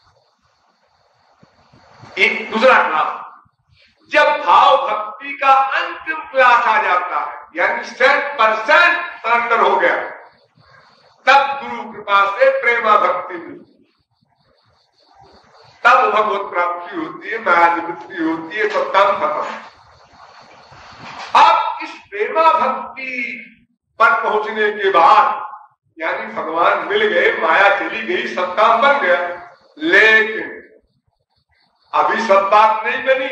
एक दूसरा क्लास, जब भाव भक्ति का अंतिम क्लास आ जाता है, यानी सेंट परसेंट सरेंडर हो गया, तब गुरु कृपा से प्रेमा भक्ति मिलती, तब भगवत प्राप्ति होती है, माया निवृत्ति होती है, तो तब खत्म। अब इस प्रेमा भक्ति पर पहुंचने के बाद, यानी भगवान मिल गए, माया चली गई, सब काम बन गया, लेकिन अभी सब बात नहीं बनी।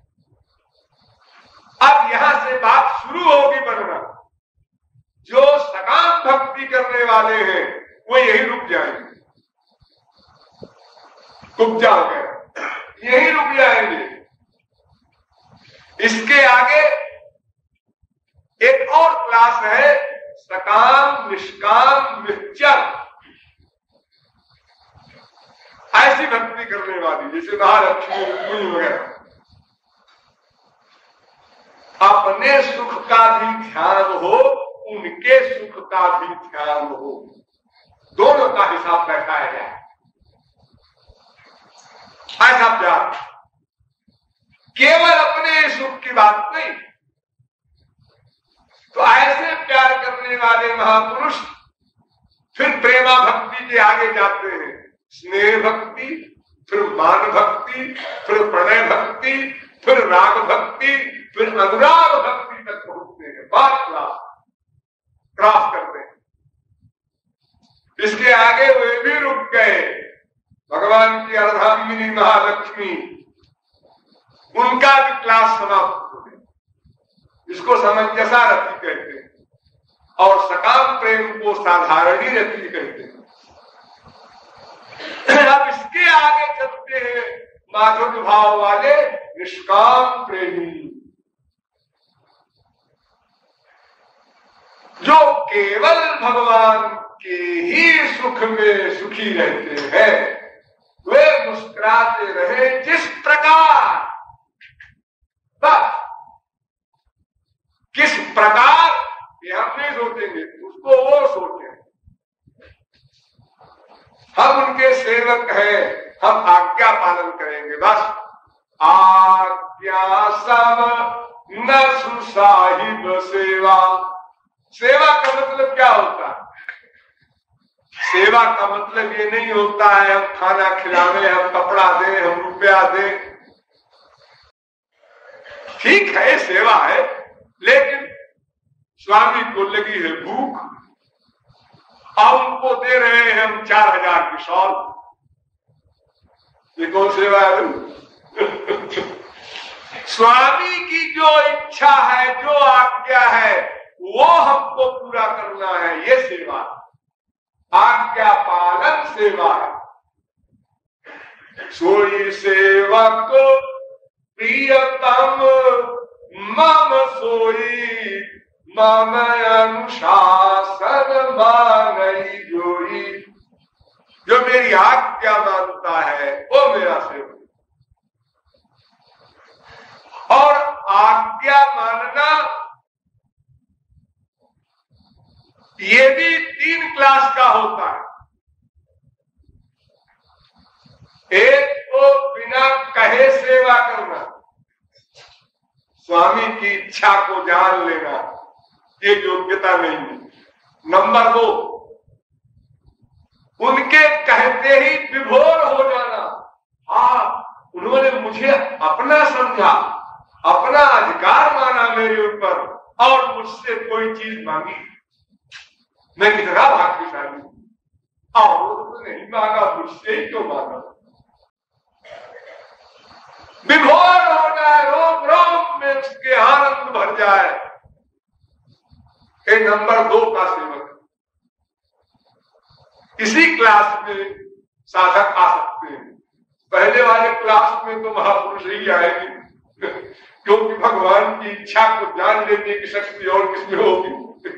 अब यहां से बात शुरू होगी बनना। जो सकाम भक्ति करने वाले हैं वो यही रुक जाएंगे, कुब्जा हो गया, यही रुक जाएंगे। इसके आगे एक और क्लास है, सकाम निष्काम निश्चल, ऐसी भक्ति करने वाली जैसे महालक्ष्मी रुक्मिणी वगैरह। अपने सुख का भी ध्यान हो, उनके सुख का भी ध्यान हो, दोनों का हिसाब बैठाया जाए, ऐसा प्यार। केवल अपने सुख की बात नहीं, वाले महापुरुष फिर प्रेमा भक्ति के आगे जाते हैं, स्नेह भक्ति, फिर मान भक्ति, फिर प्रणय भक्ति, फिर राग भक्ति, फिर अनुराग भक्ति तक पहुंचते हैं। बात क्लास क्रॉस करते हैं। इसके आगे वे भी रुक गए। भगवान की अर्धांगिनी महालक्ष्मी, उनका भी क्लास समाप्त हो गया। इसको समंजसा रति कहते हैं और सकाम प्रेम को साधारणी रति कहते हैं। अब इसके आगे चलते हैं माधुर्य भाव वाले निष्काम प्रेमी, जो केवल भगवान के ही सुख में सुखी रहते हैं। वे मुस्कुराते रहे जिस प्रकार, बस किस प्रकार ये हम नहीं सोचेंगे, उसको वो सोचें। हम उनके सेवक हैं, हम आज्ञा पालन करेंगे बस। आज्ञा सब न सुसाहिब सेवा। सेवा का मतलब क्या होता है? सेवा का मतलब ये नहीं होता है हम खाना खिलावे, हम कपड़ा दें, हम रुपया दें। ठीक है सेवा है, लेकिन स्वामी को लगी है भूख, अब उनको दे रहे हैं हम चार हजार की शॉल। ये कौन सेवा है? स्वामी की जो इच्छा है, जो आज्ञा है, वो हमको पूरा करना है, ये सेवा। आज्ञा पालन सेवा है। सोई सेवक प्रियतम मम सोई, मम अनुशासन मानई जोई। जो मेरी आज्ञा मानता है वो मेरा सेवक। और आज्ञा मानना ये भी तीन क्लास का होता है। एक तो बिना कहे सेवा करना, स्वामी की इच्छा को जान लेना, ये योग्यता नहीं है। नंबर दो, उनके कहते ही विभोर हो जाना। हाँ, उन्होंने मुझे अपना समझा, अपना अधिकार माना मेरे ऊपर और मुझसे कोई चीज मांगी। मैं कितना भाग्यशाली हूं, और तो नहीं मांगा, मुझसे ही क्यों मांगा। विभोर हो जाए, रोम रोम में उसके आनंद भर जाए। ये नंबर दो का सेवक। इसी क्लास में साधक आ सकते हैं। पहले वाले क्लास में तो महापुरुष ही आएंगे, क्योंकि भगवान की इच्छा को जान लेने की शक्ति और किसमें होगी।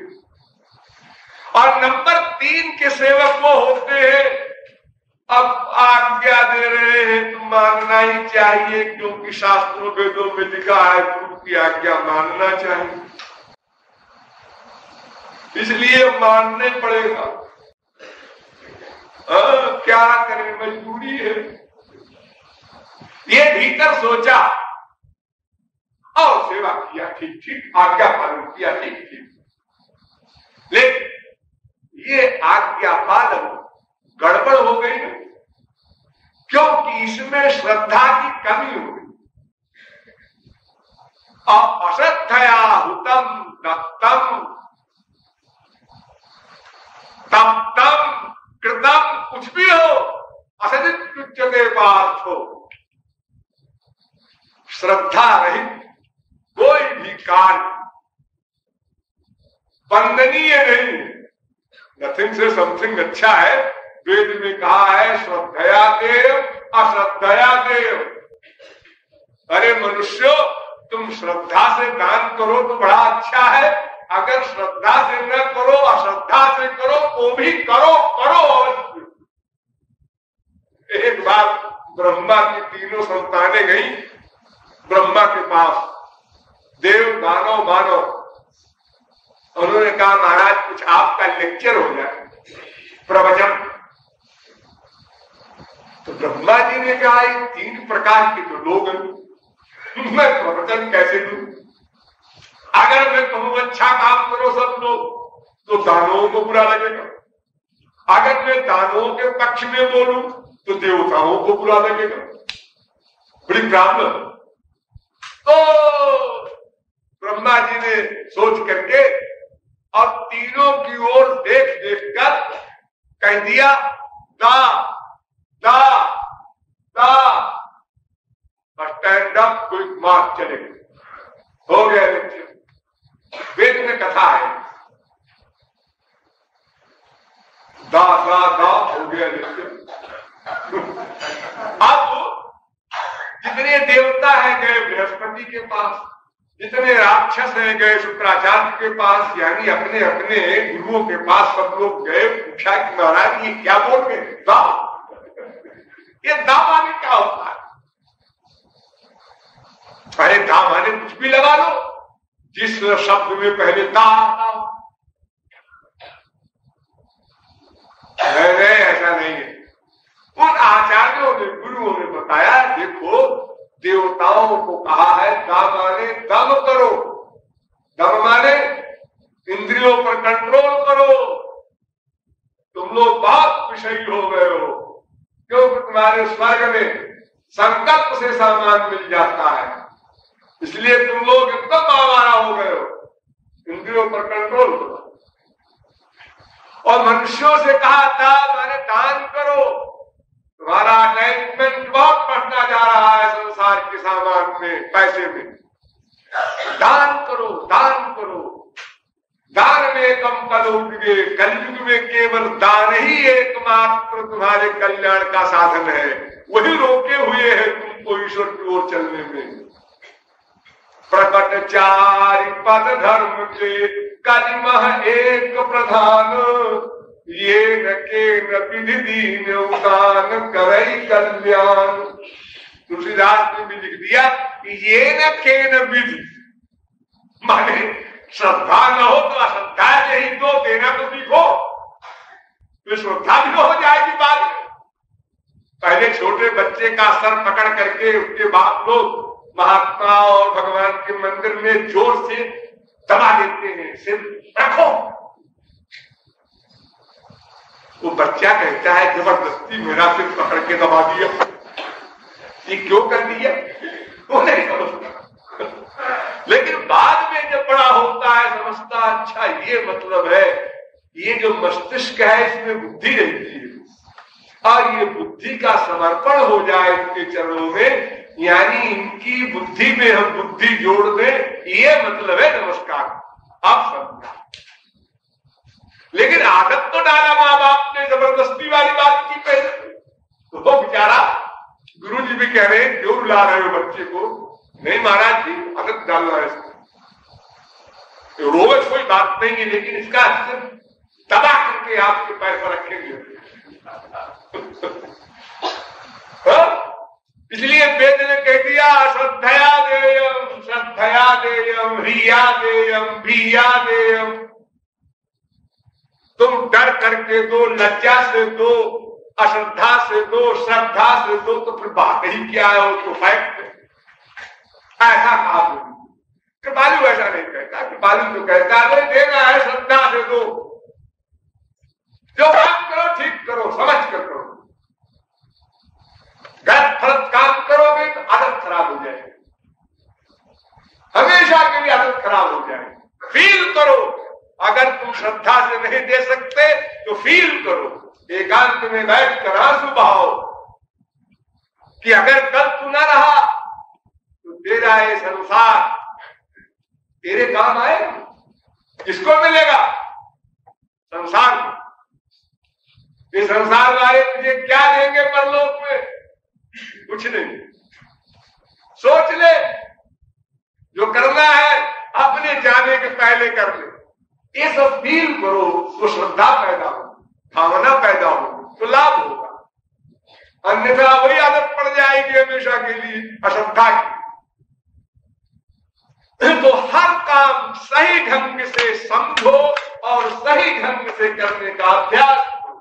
और नंबर तीन के सेवक वो होते हैं, अब आज्ञा दे रहे हैं तो मानना ही चाहिए, क्योंकि शास्त्रों वेदों में लिखा है गुरु की आज्ञा मानना चाहिए, इसलिए मानने पड़ेगा। आ, क्या करें, मजबूरी है। ये भीतर सोचा और सेवा किया, ठीक ठीक, आज्ञा पालन किया, ठीक ठीक। लेकिन ये आज्ञा पालन गड़बड़ हो गई ना, क्योंकि इसमें श्रद्धा की कमी हो गई। अश्रद्धया हुतम दत्तम तप्तम कृतम, कुछ भी हो, असदित उच्यते पार्थो। श्रद्धा रहित कोई भी कार्य वंदनीय नहीं। नथिंग से समथिंग अच्छा है। वेद में कहा है श्रद्धया देव अश्रद्धया देव। अरे मनुष्यों, तुम श्रद्धा से दान करो तो बड़ा अच्छा है, अगर श्रद्धा से न करो, अश्रद्धा से करो तो भी करो करो अवश्य। एक बार ब्रह्मा की तीनों संतानें गई ब्रह्मा के पास, देव दानव मानव। उन्होंने कहा महाराज कुछ आपका लेक्चर हो जाए, प्रवचन। तो ब्रह्मा जी ने कहा ये तीन प्रकार के जो लोग हैं, मैं प्रवचन कैसे दूं? अगर मैं कहूं अच्छा काम करो सब लोग, तो दानवों को बुरा लगेगा, अगर मैं दानवों के पक्ष में बोलूं तो देवताओं को बुरा लगेगा। बड़ी प्रॉब्लम। तो ब्रह्मा जी ने सोच करके और तीनों की ओर देख देख कर कह दिया दा दा दा, स्टैंड अप क्विक मार्च चले गए, हो गया नित्य। वेद में कथा है दा दा दा, हो गया नित्य। अब जितने देवता हैं गए बृहस्पति के पास, जितने राक्षस हैं गए शुक्राचार्य के पास, यानी अपने अपने गुरुओं के पास सब लोग गए। पूछा कि महाराज ये क्या बोल रहे हैं? दा, ये दा माने क्या होता है? अरे दा माने कुछ भी लगा लो, जिस शब्द में पहले दा आता हो। नहीं, ऐसा नहीं है। उन आचार्यों ने, गुरुओं ने बताया देखो देवताओं को कहा है दा माने दम करो, दम माने इंद्रियों पर कंट्रोल करो। तुम लोग बहुत विषयी हो गए हो, क्योंकि तुम्हारे स्वर्ग में संकल्प से सामान मिल जाता है, इसलिए तुम लोग एकदम आवारा हो गए हो। इंद्रियों पर कंट्रोल करो। और मनुष्यों से कहा था माने दान करो, तुम्हारा अटैचमेंट बहुत बढ़ता जा रहा है संसार के सामान में, पैसे में। दान करो, दान करो। दान में कम कलोगे, कलयुग में केवल दान ही एकमात्र तुम्हारे कल्याण का साधन है, वही रोके हुए है तुमको ईश्वर की ओर चलने में। प्रकट चारि पद धर्म के कलिमह एक प्रधान, ये न के न विधि दीन उदान करई कल्याण। तुलसीदास ने भी लिख दिया कि ये न के न विधि, माने श्रद्धा न हो तो अश्रद्धा से ही तो देना तो सीखो, तो श्रद्धा भी हो जाएगी बाद में। पहले छोटे बच्चे का सर पकड़ करके उसके बाद लोग महात्मा और भगवान के मंदिर में जोर से दबा देते हैं, सिर रखो। वो बच्चा कहता है जबरदस्ती मेरा सिर पकड़ के दबा दिया, ये क्यों कर दिया? वो नहीं समझता। लेकिन बाद में जब बड़ा होता है समझता अच्छा ये मतलब है, ये जो मस्तिष्क है इसमें बुद्धि रहती है, और ये बुद्धि का समर्पण हो जाए इनके चरणों में, यानी इनकी बुद्धि में हम बुद्धि जोड़ दें, ये मतलब है नमस्कार। आप समझा। लेकिन आदत तो डाला माँ बाप ने, जबरदस्ती वाली बात की पहले, तो वो बेचारा गुरु जी भी कह रहे हैं क्यों रुला रहे हो बच्चे को? नहीं महाराज जी आदत डालना है इसको, रोज कोई बात नहीं है, लेकिन इसका दबा करके आपके पैर पर रखेंगे। इसलिए वेद ने कह दिया श्रद्धया देयम, श्रद्धया देयम, ह्रिया देयम, भीया देयम। तुम डर करके दो, लज्जा से दो, अश्रद्धा से दो, श्रद्धा से दो, तो फिर बात ही क्या है? वो तो फैक्ट है। ऐसा कहा कृपालु ऐसा नहीं कहता। कृपालु तो कहता है देना है श्रद्धा से दो, जो काम करो ठीक करो, समझ कर करो। गलत फलत काम करोगे तो आदत खराब हो जाएगी, हमेशा के लिए आदत खराब हो जाएगी। फील करो, अगर तुम श्रद्धा से नहीं दे सकते तो फील करो, एकांत में बैठ कर आंसू बहाओ कि अगर कल तू ना रहा तो तेरा ये संसार तेरे काम आए, किसको मिलेगा? संसार को। ये संसार वाले तुझे क्या देंगे परलोक में? कुछ नहीं। सोच ले, जो करना है अपने जाने के पहले कर ले। ये सब फील करो तो श्रद्धा पैदा हो, भावना पैदा हो तो लाभ होगा, अन्यथा वही आदत पड़ जाएगी हमेशा के लिए अश्रद्धा की। तो हर काम सही ढंग से समझो और सही ढंग से करने का अभ्यास करो।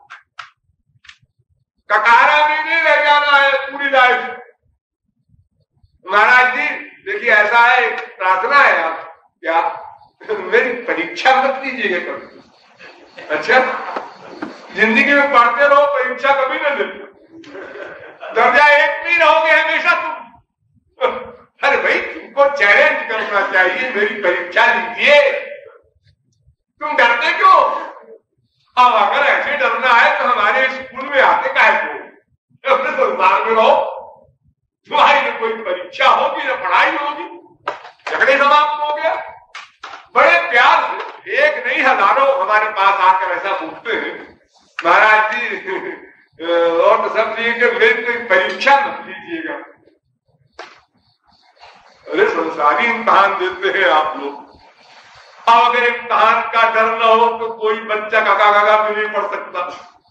ककारा में नहीं रह जाना है पूरी लाइफ। महाराज जी देखिए ऐसा है, प्रार्थना है आप क्या मेरी परीक्षा मत लीजिएगा कभी, अच्छा, जिंदगी में पढ़ते रहो, परीक्षा कभी न देते, दर्जा एक में रहोगे हमेशा तुम। अरे भाई, तुमको चैलेंज करना चाहिए, मेरी परीक्षा लीजिए, तुम डरते क्यों? अब अगर ऐसे डरना है तो हमारे स्कूल में आते का है, तो अपने संसार में रहो, तुम्हारी में कोई परीक्षा होगी ना पढ़ाई होगी, झगड़े समाप्त हो गया। बड़े प्यार से, एक नहीं हजारों हमारे पास आकर ऐसा पूछते हैं, महाराज जी और तो सब लिए कि मेरी कोई परीक्षा मत लीजिएगा। अरे संसारी इम्तहान देते हैं आप लोग, अब अगर इम्तहान का डर न हो तो कोई बच्चा काका काका भी नहीं पढ़ सकता।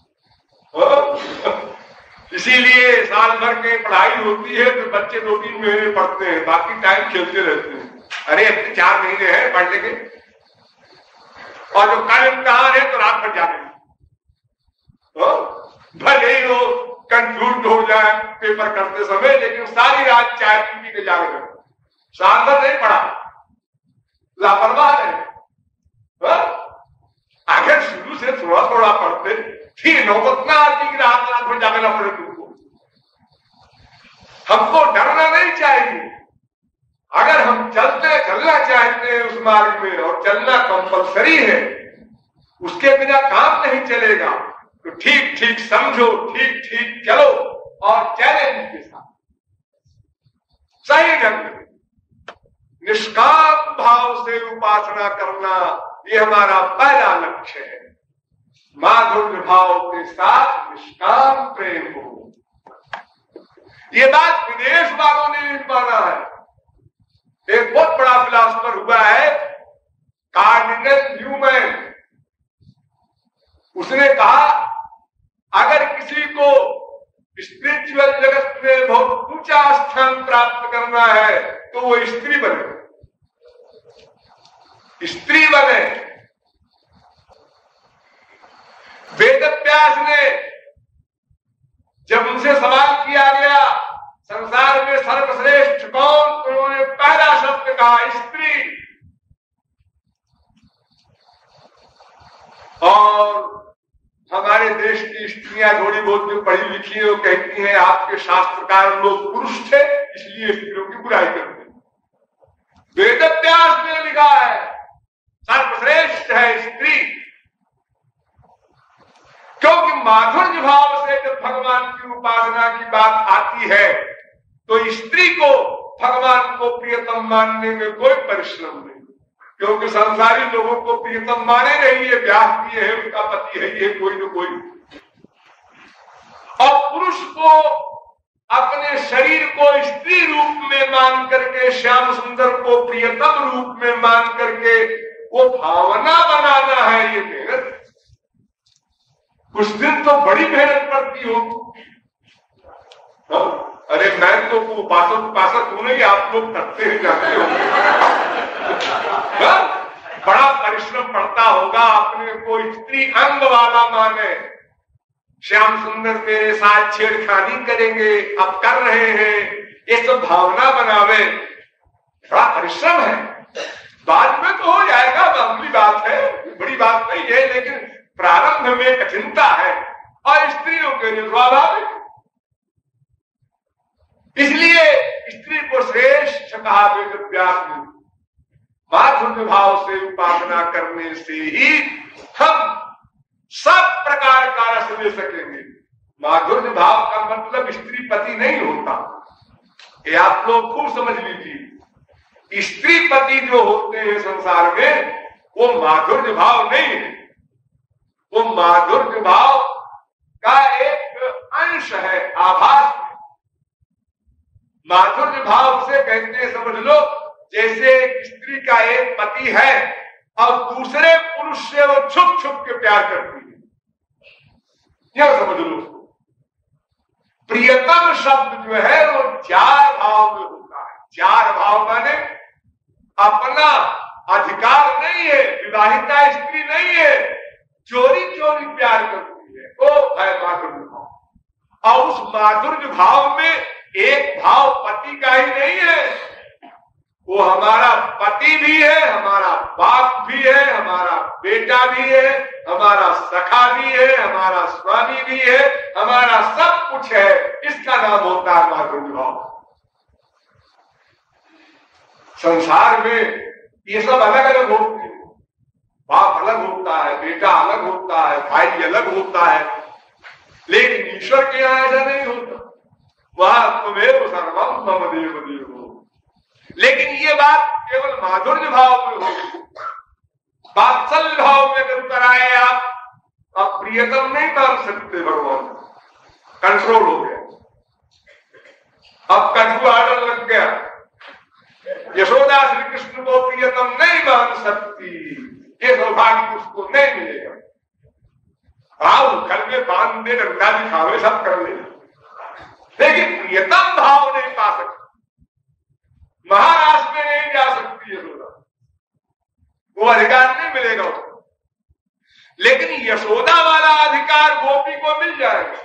इसीलिए साल भर की पढ़ाई होती है तो बच्चे दो तीन महीने पढ़ते हैं, बाकी टाइम खेलते रहते हैं। अरे अब चार महीने हैं पढ़ने के, और जो कल इम्तहान है तो रात भर जाने, भले ही वो कंफ्यूज हो जाए पेपर करते समय, लेकिन सारी रात चाय पी के जागे रहे, साल भर नहीं पढ़ा, लापरवाह है। अगर शुरू से थोड़ा थोड़ा पढ़ते, फिर नौबत ना आती कि रात रात भर जागना पड़े तुमको। हमको डरना नहीं चाहिए। अगर हम चलते चलना चाहते हैं उस मार्ग में, और चलना कंपलसरी है, उसके बिना काम नहीं चलेगा, तो ठीक ठीक समझो, ठीक ठीक चलो, और चैलेंज के साथ सही ढंग में निष्काम भाव से उपासना करना, ये हमारा पहला लक्ष्य है। माधुर्य भाव के साथ निष्काम प्रेम हो। ये बात विदेश वालों ने नहीं माना है। एक बहुत बड़ा फिलॉसफर हुआ है कार्डिनल न्यूमैन, उसने कहा अगर किसी को स्पिरिचुअल जगत में बहुत ऊंचा स्थान प्राप्त करना है तो वो स्त्री बने, स्त्री बने। वेदव्यास ने जब उनसे सवाल किया गया संसार में सर्वश्रेष्ठ कौन, तो उन्होंने पहला शब्द कहा स्त्री। और हमारे देश की स्त्रियां थोड़ी बहुत जो पढ़ी लिखी है वो कहती हैं आपके शास्त्रकार लोग पुरुष थे इसलिए स्त्रियों की बुराई करते हैं। वेदव्यास ने लिखा है सर्वश्रेष्ठ है स्त्री, क्योंकि माधुर्य भाव से जब भगवान की उपासना की बात आती है तो स्त्री को भगवान को प्रियतम मानने में कोई परिश्रम नहीं, क्योंकि संसारी लोगों को प्रियतम माने नहीं, ये ब्याह किए है, उनका पति है, ये कोई न कोई। और पुरुष को अपने शरीर को स्त्री रूप में मान करके, श्याम सुंदर को प्रियतम रूप में मान करके वो भावना बनाना है, ये मेहनत। कुछ दिन तो बड़ी मेहनत पड़ती हो। अरे मैं तो उपासक उपासक हूं नहीं, आप लोग करते हैं जानते हो। बड़ा परिश्रम पड़ता होगा, अपने को स्त्री अंग वाला माने, श्याम सुंदर मेरे साथ छेड़खानी करेंगे, अब कर रहे हैं, ये सब भावना बनावे, बड़ा परिश्रम है। बाद में तो हो जाएगा, मामूली बात है, बड़ी बात नहीं है, लेकिन प्रारंभ में कठिनता है और स्त्रियों के लिए स्वाभाविक। इसलिए स्त्री को श्रेष्ठ कहा वेदव्यास ने। माधुर्य भाव से उपासना करने से ही हम सब प्रकार का रस ले सकेंगे। माधुर्य भाव का मतलब स्त्री पति नहीं होता, ये आप लोग खूब समझ लीजिए। स्त्री पति जो होते हैं संसार में वो माधुर्य भाव नहीं है, वो माधुर्य भाव का एक अंश है, आभास है। माधुर्य भाव से कहते हैं, समझ लो जैसे स्त्री का एक पति है और दूसरे पुरुष से वो छुप छुप के प्यार करती है, यह समझ लो। प्रियतम शब्द जो है वो चार भाव में होता है। चार भाव माने अपना अधिकार नहीं है, विवाहिता स्त्री नहीं है, चोरी चोरी प्यार करती है, वो है माधुर्य भाव। और उस माधुर्य भाव में एक भाव पति का ही नहीं है, वो हमारा पति भी है, हमारा बाप भी है, हमारा बेटा भी है, हमारा सखा भी है, हमारा स्वामी भी है, हमारा सब कुछ है। इसका नाम होता है माधुर्य भाव। संसार में ये सब अलग अलग होते हैं। बाप अलग होता है, बेटा अलग होता है, भाई अलग होता है, लेकिन ईश्वर के यहां ऐसा नहीं होता। वहां तुम्हें सर्वम मम देव देव हो। लेकिन ये बात केवल माधुर्य भाव में होगी। वात्सल्य भाव में अगर उतर आए आप, आप प्रियतम नहीं मान सकते भगवान। कंट्रोल हो गया, अब कटु आर्डर लग गया। यशोदा श्री कृष्ण को प्रियतम नहीं मान सकती, ये सौभाग्य उसको नहीं मिलेगा। राहुल कल में बांध दे, डंडा दिखावे, सब कर ले, लेकिन प्रियतम भाव नहीं पा सकती। महाराष्ट्र में नहीं जा सकती यशोदा, वो अधिकार नहीं मिलेगा उसको। लेकिन यशोदा वाला अधिकार गोपी को मिल जाएगा।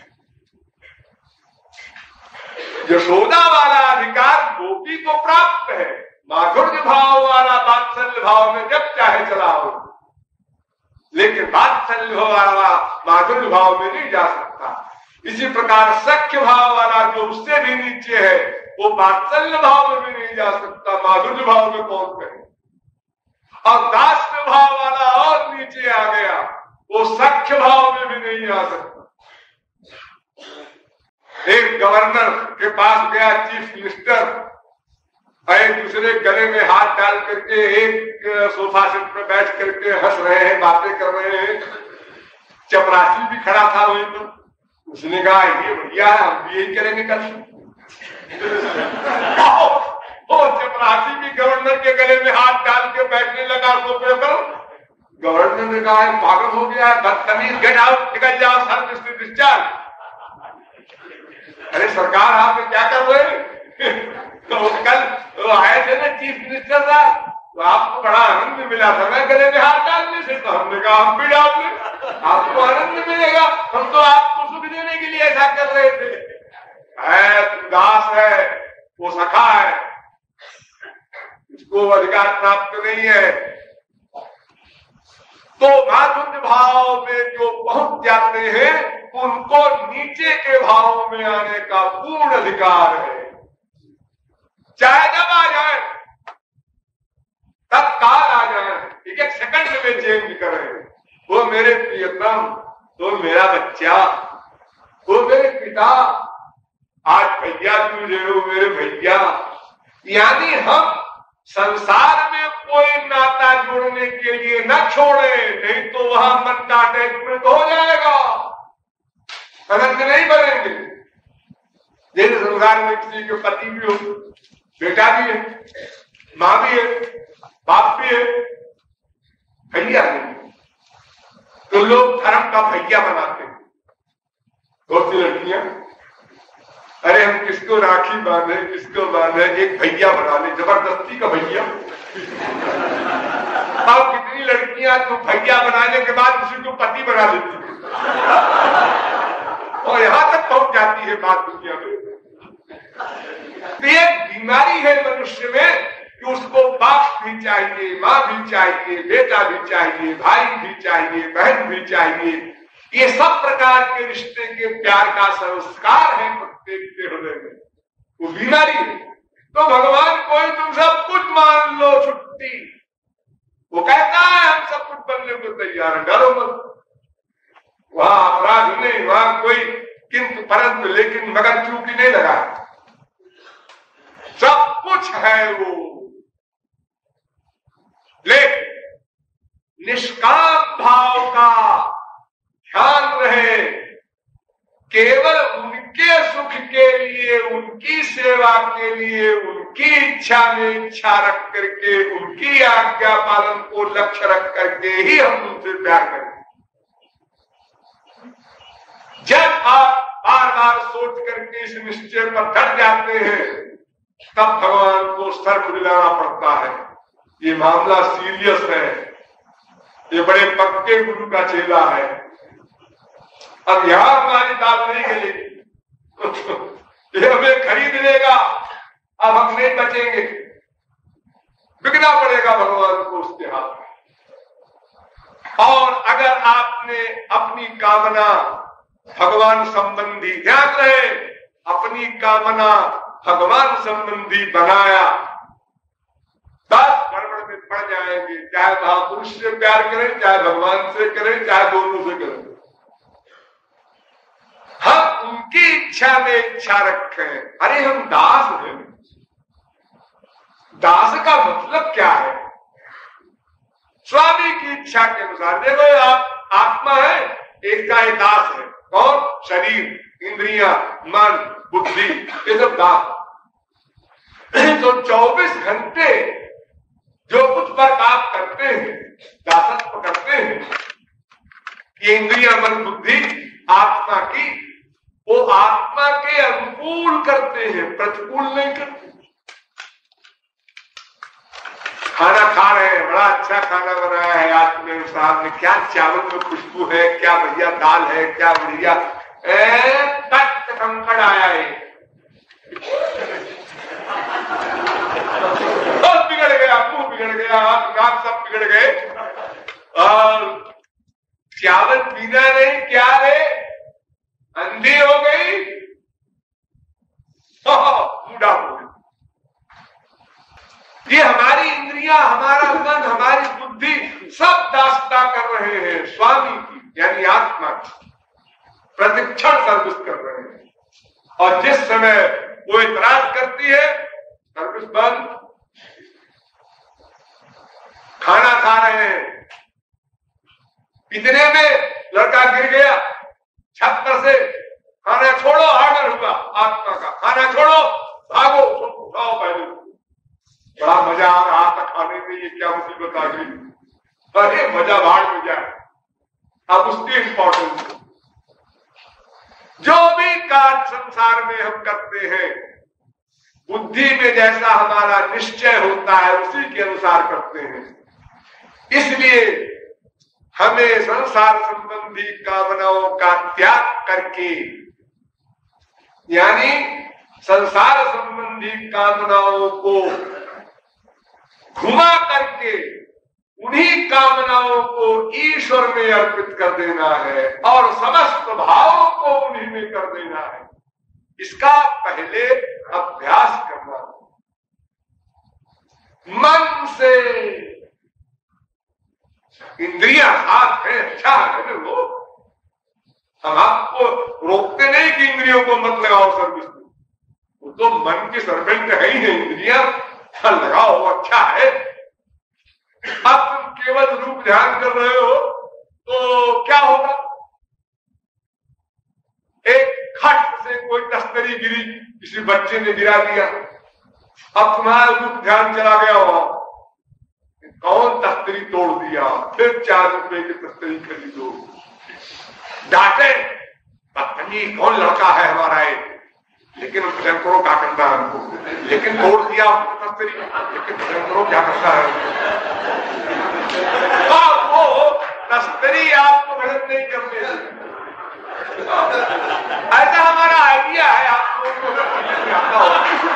यशोदा वाला अधिकार गोपी को प्राप्त है। माधुर्य भाव वाला वात्सल्य भाव में जब चाहे चलाओ, लेकिन वात्सल्य वाला माधुर्य भाव में नहीं जा सकता। इसी प्रकार सख्य भाव वाला जो उससे भी नीचे है, वो वात्सल्य भाव में भी नहीं जा सकता। माधुर्य भाव में कौन करे? और दास्य भाव वाला और नीचे आ गया, वो सख्य भाव में भी नहीं आ सकता। एक गवर्नर के पास गया चीफ मिनिस्टर, एक दूसरे गले में हाथ डाल करके एक सोफा सेट पर बैठ करके हंस रहे हैं, बातें कर रहे हैं। चपरासी भी खड़ा था वहीं पर। उसने कहा ये भैया है, हम भी यही करेंगे कल। और चपरासी भी गवर्नर के गले में हाथ डाल के बैठने लगा सोफे पर। गवर्नर ने कहा पागल हो गया, बदतमीज, गेट आउट, निकल जाओ, सर डिस्चार्ज। अरे सरकार आप क्या कर रहे हैं? तो कल तो आए थे ना चीफ मिनिस्टर साहब, तो आपको बड़ा आनंद मिला था मैं गले में हाथ डालने से। तो हमने कहा हम भी डाल लें, आपको आनंद मिलेगा, हम तो आपको सुख देने के लिए ऐसा कर रहे थे। दास है, वो सखा है, इसको अधिकार प्राप्त नहीं है। तो माधुर्य भाव में जो पहुंच जाते हैं, उनको नीचे के भाव में आने का पूर्ण अधिकार है। चाहे जब आ जाए, तत्काल आ जाए, एक एक सेकंड में चेंज करें। वो मेरे प्रियतम, वो मेरा बच्चा, वो मेरे पिता, आज भैया तू ले लो मेरे भैया। यानी हम संसार में कोई नाता जोड़ने के लिए न छोड़े, नहीं तो वहां मन का अटैचमेंट हो जाएगा, अनंत नहीं बनेंगे। जैसे संसार में किसी के पति भी हो, बेटा भी है, मां भी है, बाप भी है, भैया नहीं, तो लोग धर्म का भैया बनाते हैं। बहुत सी लड़कियां, अरे हम किसको राखी बांधे, किसको बांधे, एक भैया बना ले, जबरदस्ती का भैया। अब कितनी लड़कियां तो भैया बनाने के बाद किसी को पति बना देती है, और यहां तक पहुंच जाती है बात दुनिया में। तो एक बीमारी है मनुष्य में कि उसको बाप भी चाहिए, माँ भी चाहिए, बेटा भी चाहिए, भाई भी चाहिए, बहन भी चाहिए। ये सब प्रकार के रिश्ते के प्यार का संस्कार है प्रत्येक के हृदय में, वो बीमारी है। तो भगवान कोई तुम सब कुछ मान लो छुट्टी, वो कहता है हम सब कुछ बनने को तैयार है, डरो मत। वहां अपराध नहीं, वहां कोई किंतु परंतु लेकिन मगर चूंकि नहीं लगा, सब कुछ है वो। लेकिन निष्काम भाव का ध्यान रहे, केवल उनके सुख के लिए, उनकी सेवा के लिए, उनकी इच्छा में इच्छा रख करके, उनकी आज्ञा पालन को लक्ष्य रख करके ही हम उनसे प्यार करें। जब आप बार बार सोच करके इस निश्चय पर डट जाते हैं, तब भगवान को सर खुलाना पड़ता है। ये मामला सीरियस है, ये बड़े पक्के गुरु का चेला है। अब यहां हमारी दाल नहीं गलेगी, ये हमें खरीद लेगा, अब हम नहीं बचेंगे। बिकना पड़ेगा भगवान को उसके हाथ में। और अगर आपने अपनी कामना भगवान संबंधी, ध्यान रहे, अपनी कामना भगवान संबंधी बनाया, बस गड़बड़ में पड़ जाएंगे। चाहे महापुरुष से प्यार करें, चाहे भगवान से करें, चाहे दोनों से करें, हम उनकी इच्छा में इच्छा रखें। अरे हम दास हैं। दास का मतलब क्या है? स्वामी की इच्छा के अनुसार। देखो, आप आत्मा है, एक का एक दास है। कौन? शरीर, इंद्रियां, मन, बुद्धि, ये सब दास। तो चौबीस घंटे जो कुछ वर्क आप करते हैं, दासत्व करते हैं, ये इंद्रियां, मन, बुद्धि आत्मा की, वो आत्मा के अनुकूल करते हैं, प्रतिकूल नहीं करते। खाना खा रहे हैं, बड़ा अच्छा खाना बनाया है आज मेरे साहब ने, क्या चावल में खुशबू है, क्या बढ़िया दाल है, क्या बढ़िया तट कंकड़ आया है, सब बिगड़ गया, मुंह बिगड़ गया, नाक सब बिगड़ गए। और चावल पीना नहीं, क्या रे, अंधी हो गई, बूढ़ा हो गई। ये हमारी इंद्रियां, हमारा मन, हमारी बुद्धि सब दासता कर रहे हैं स्वामी की, यानी आत्मा की, प्रतिक्षण सर्विस कर रहे हैं। और जिस समय वो इतराज करती है, सर्विस बंद। खाना खा रहे हैं, इतने में लड़का गिर गया छत पर से, खाना छोड़ो, ऑर्डर हुआ आत्मा का, खाना छोड़ो, भागो, उठाओ पहले। बड़ा मजा आ रहा था खाने में, ये क्या मुसीबत आ गई, अरे मजा भाड़ में जाए। अब उसकी इंपॉर्टेंस, जो भी कार्य संसार में हम करते हैं, बुद्धि में जैसा हमारा निश्चय होता है उसी के अनुसार करते हैं। इसलिए हमें संसार संबंधी कामनाओं का त्याग करके, यानी संसार संबंधी कामनाओं को घुमा करके उन्हीं कामनाओं को ईश्वर में अर्पित कर देना है और समस्त भावों को उन्हीं में कर देना है। इसका पहले अभ्यास करना। मन से, इंद्रियां साथ है, अच्छा है ना, वो हम आपको रोकते नहीं कि इंद्रियों को मत लगाओ सर्विस में, वो तो मन की सर्वेंट है ही है, इंद्रियां लगाओ, अच्छा है। अब तुम केवल रूप ध्यान कर रहे हो तो क्या होगा? एक खट से कोई तस्तरी गिरी, किसी बच्चे ने गिरा दिया, अब तुम्हारा रूप ध्यान चला गया हो, कौन तस्तरी तोड़ दिया, फिर चार रुपए की तस्तरी खरीदो, डांटे, पत्नी कौन लड़का है हमारा एक, लेकिन भजन करो क्या करता है हमको, लेकिन तोड़ दिया तस्तरी, लेकिन भजन करो क्या करता है। तो वो तस्तरी आपको भजन नहीं करते, ऐसा हमारा आइडिया है, आप लोगों को।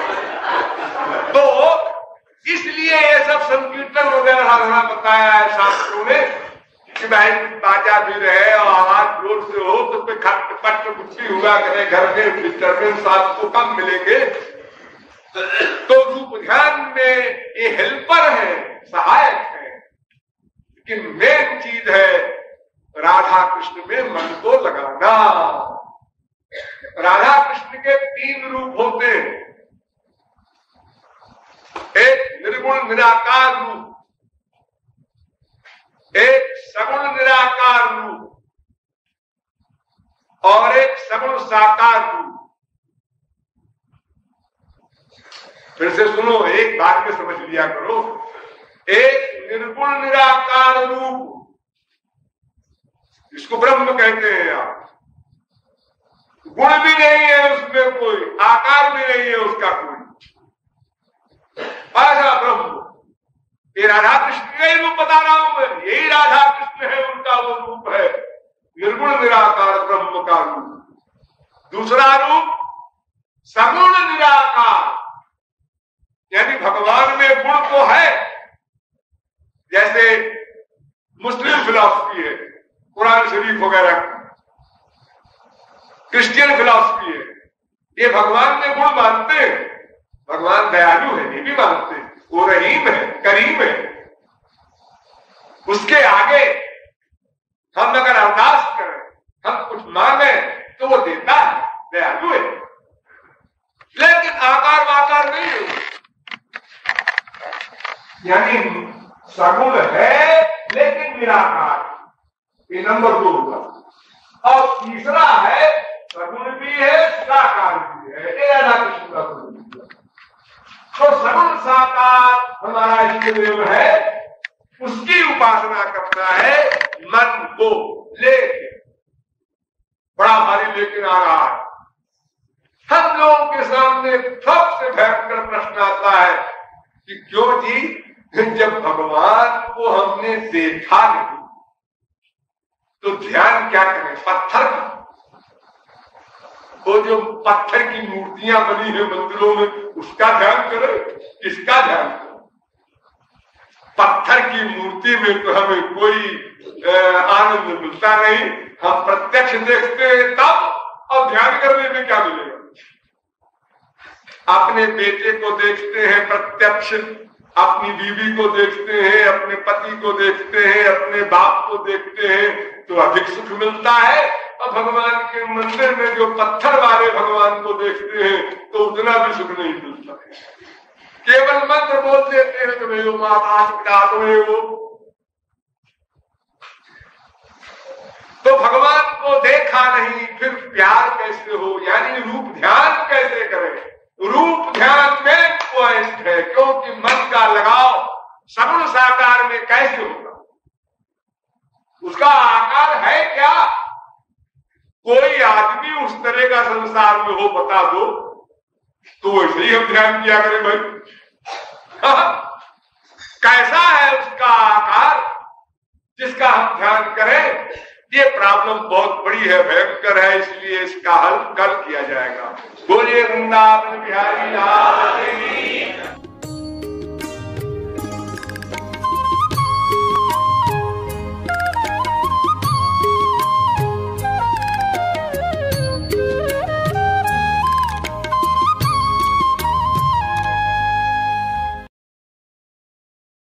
तो इसलिए ये सब संकीर्तन वगैरह साधना बताया है शास्त्रों ने कि भाई बाजा भी रहे और आवाज जोर से हो तो कोई खट पट कुछ भी हुआ करे, घर में डिस्टर्बेंस आपको कम मिलेंगे। तो रूप ध्यान में ये हेल्पर है, सहायक है, लेकिन मेन चीज है राधा कृष्ण में मन को लगाना। राधा कृष्ण के तीन रूप होते हैं, एक निर्गुण निराकार रूप, एक सगुण निराकार रूप और एक सगुण साकार रूप। फिर से सुनो, एक बार में समझ लिया करो। एक निर्गुण निराकार रूप, इसको ब्रह्म कहते हैं आप, गुण भी नहीं है उसमें कोई, आकार भी नहीं है उसका कोई, ऐसा ब्रह्म। ये राधा कृष्ण का ही रूप बता रहा हूं मैं, यही राधा कृष्ण है, उनका वो रूप है निर्गुण निराकार ब्रह्म का रूप। दूसरा रूप सगुण निराकार, यानी भगवान में गुण तो है शरीफ वगैरह क्रिश्चियन फिलॉसफी है, ये भगवान में गुण मानते हैं, भगवान दयालु है ये भी मानते हैं, वो रहीम है, करीम है। उसके आगे हम अगर अरदास करें, हम कुछ मांगे तो वो देता है, दयालु है। लेकिन आकार वाकार नहीं है, यानी सगुण है लेकिन निराकार, ये नंबर दो होगा। और तीसरा है सगुण भी है साकार भी है, ये राधा कृष्ण का स्वरूप। तो सगुण साकार हमारा इष्टदेव है, उसकी उपासना करना है मन को लेके। बड़ा भारी लेकिन आ रहा है, हम लोगों के सामने सबसे भयंकर प्रश्न आता है कि क्यों जी, जब भगवान को हमने देखा नहीं तो ध्यान क्या करें? पत्थर का, वो जो पत्थर की मूर्तियां बनी है मंदिरों में, उसका ध्यान करें? किसका ध्यान करें? पत्थर की मूर्ति में तो हमें कोई आनंद मिलता नहीं, हम प्रत्यक्ष देखते हैं तब, और ध्यान करने में क्या मिलेगा? अपने बेटे को देखते हैं प्रत्यक्ष, अपनी बीवी को देखते हैं, अपने पति को देखते हैं, अपने बाप को देखते हैं तो अधिक सुख मिलता है, और भगवान के मंदिर में जो पत्थर वाले भगवान को देखते हैं तो उतना भी सुख नहीं मिलता है। केवल मंत्र बोल देते हैं तुम्हें वो माता पिता तुम्हें वो, तो भगवान को देखा नहीं फिर प्यार कैसे हो? यानी रूप ध्यान कैसे करें? रूप ध्यान में पॉइंट है, क्योंकि मन का लगाव सगुण साकार में कैसे होगा? उसका आकार है क्या? कोई आदमी उस तरह का संसार में हो बता दो तो वैसे ही हम ध्यान किया करें भाई। कैसा है उसका आकार जिसका हम ध्यान करें? ये प्रॉब्लम बहुत बड़ी है, भयंकर है, इसलिए इसका हल कल किया जाएगा। बोलिए वृंदावन बिहारी लाल की।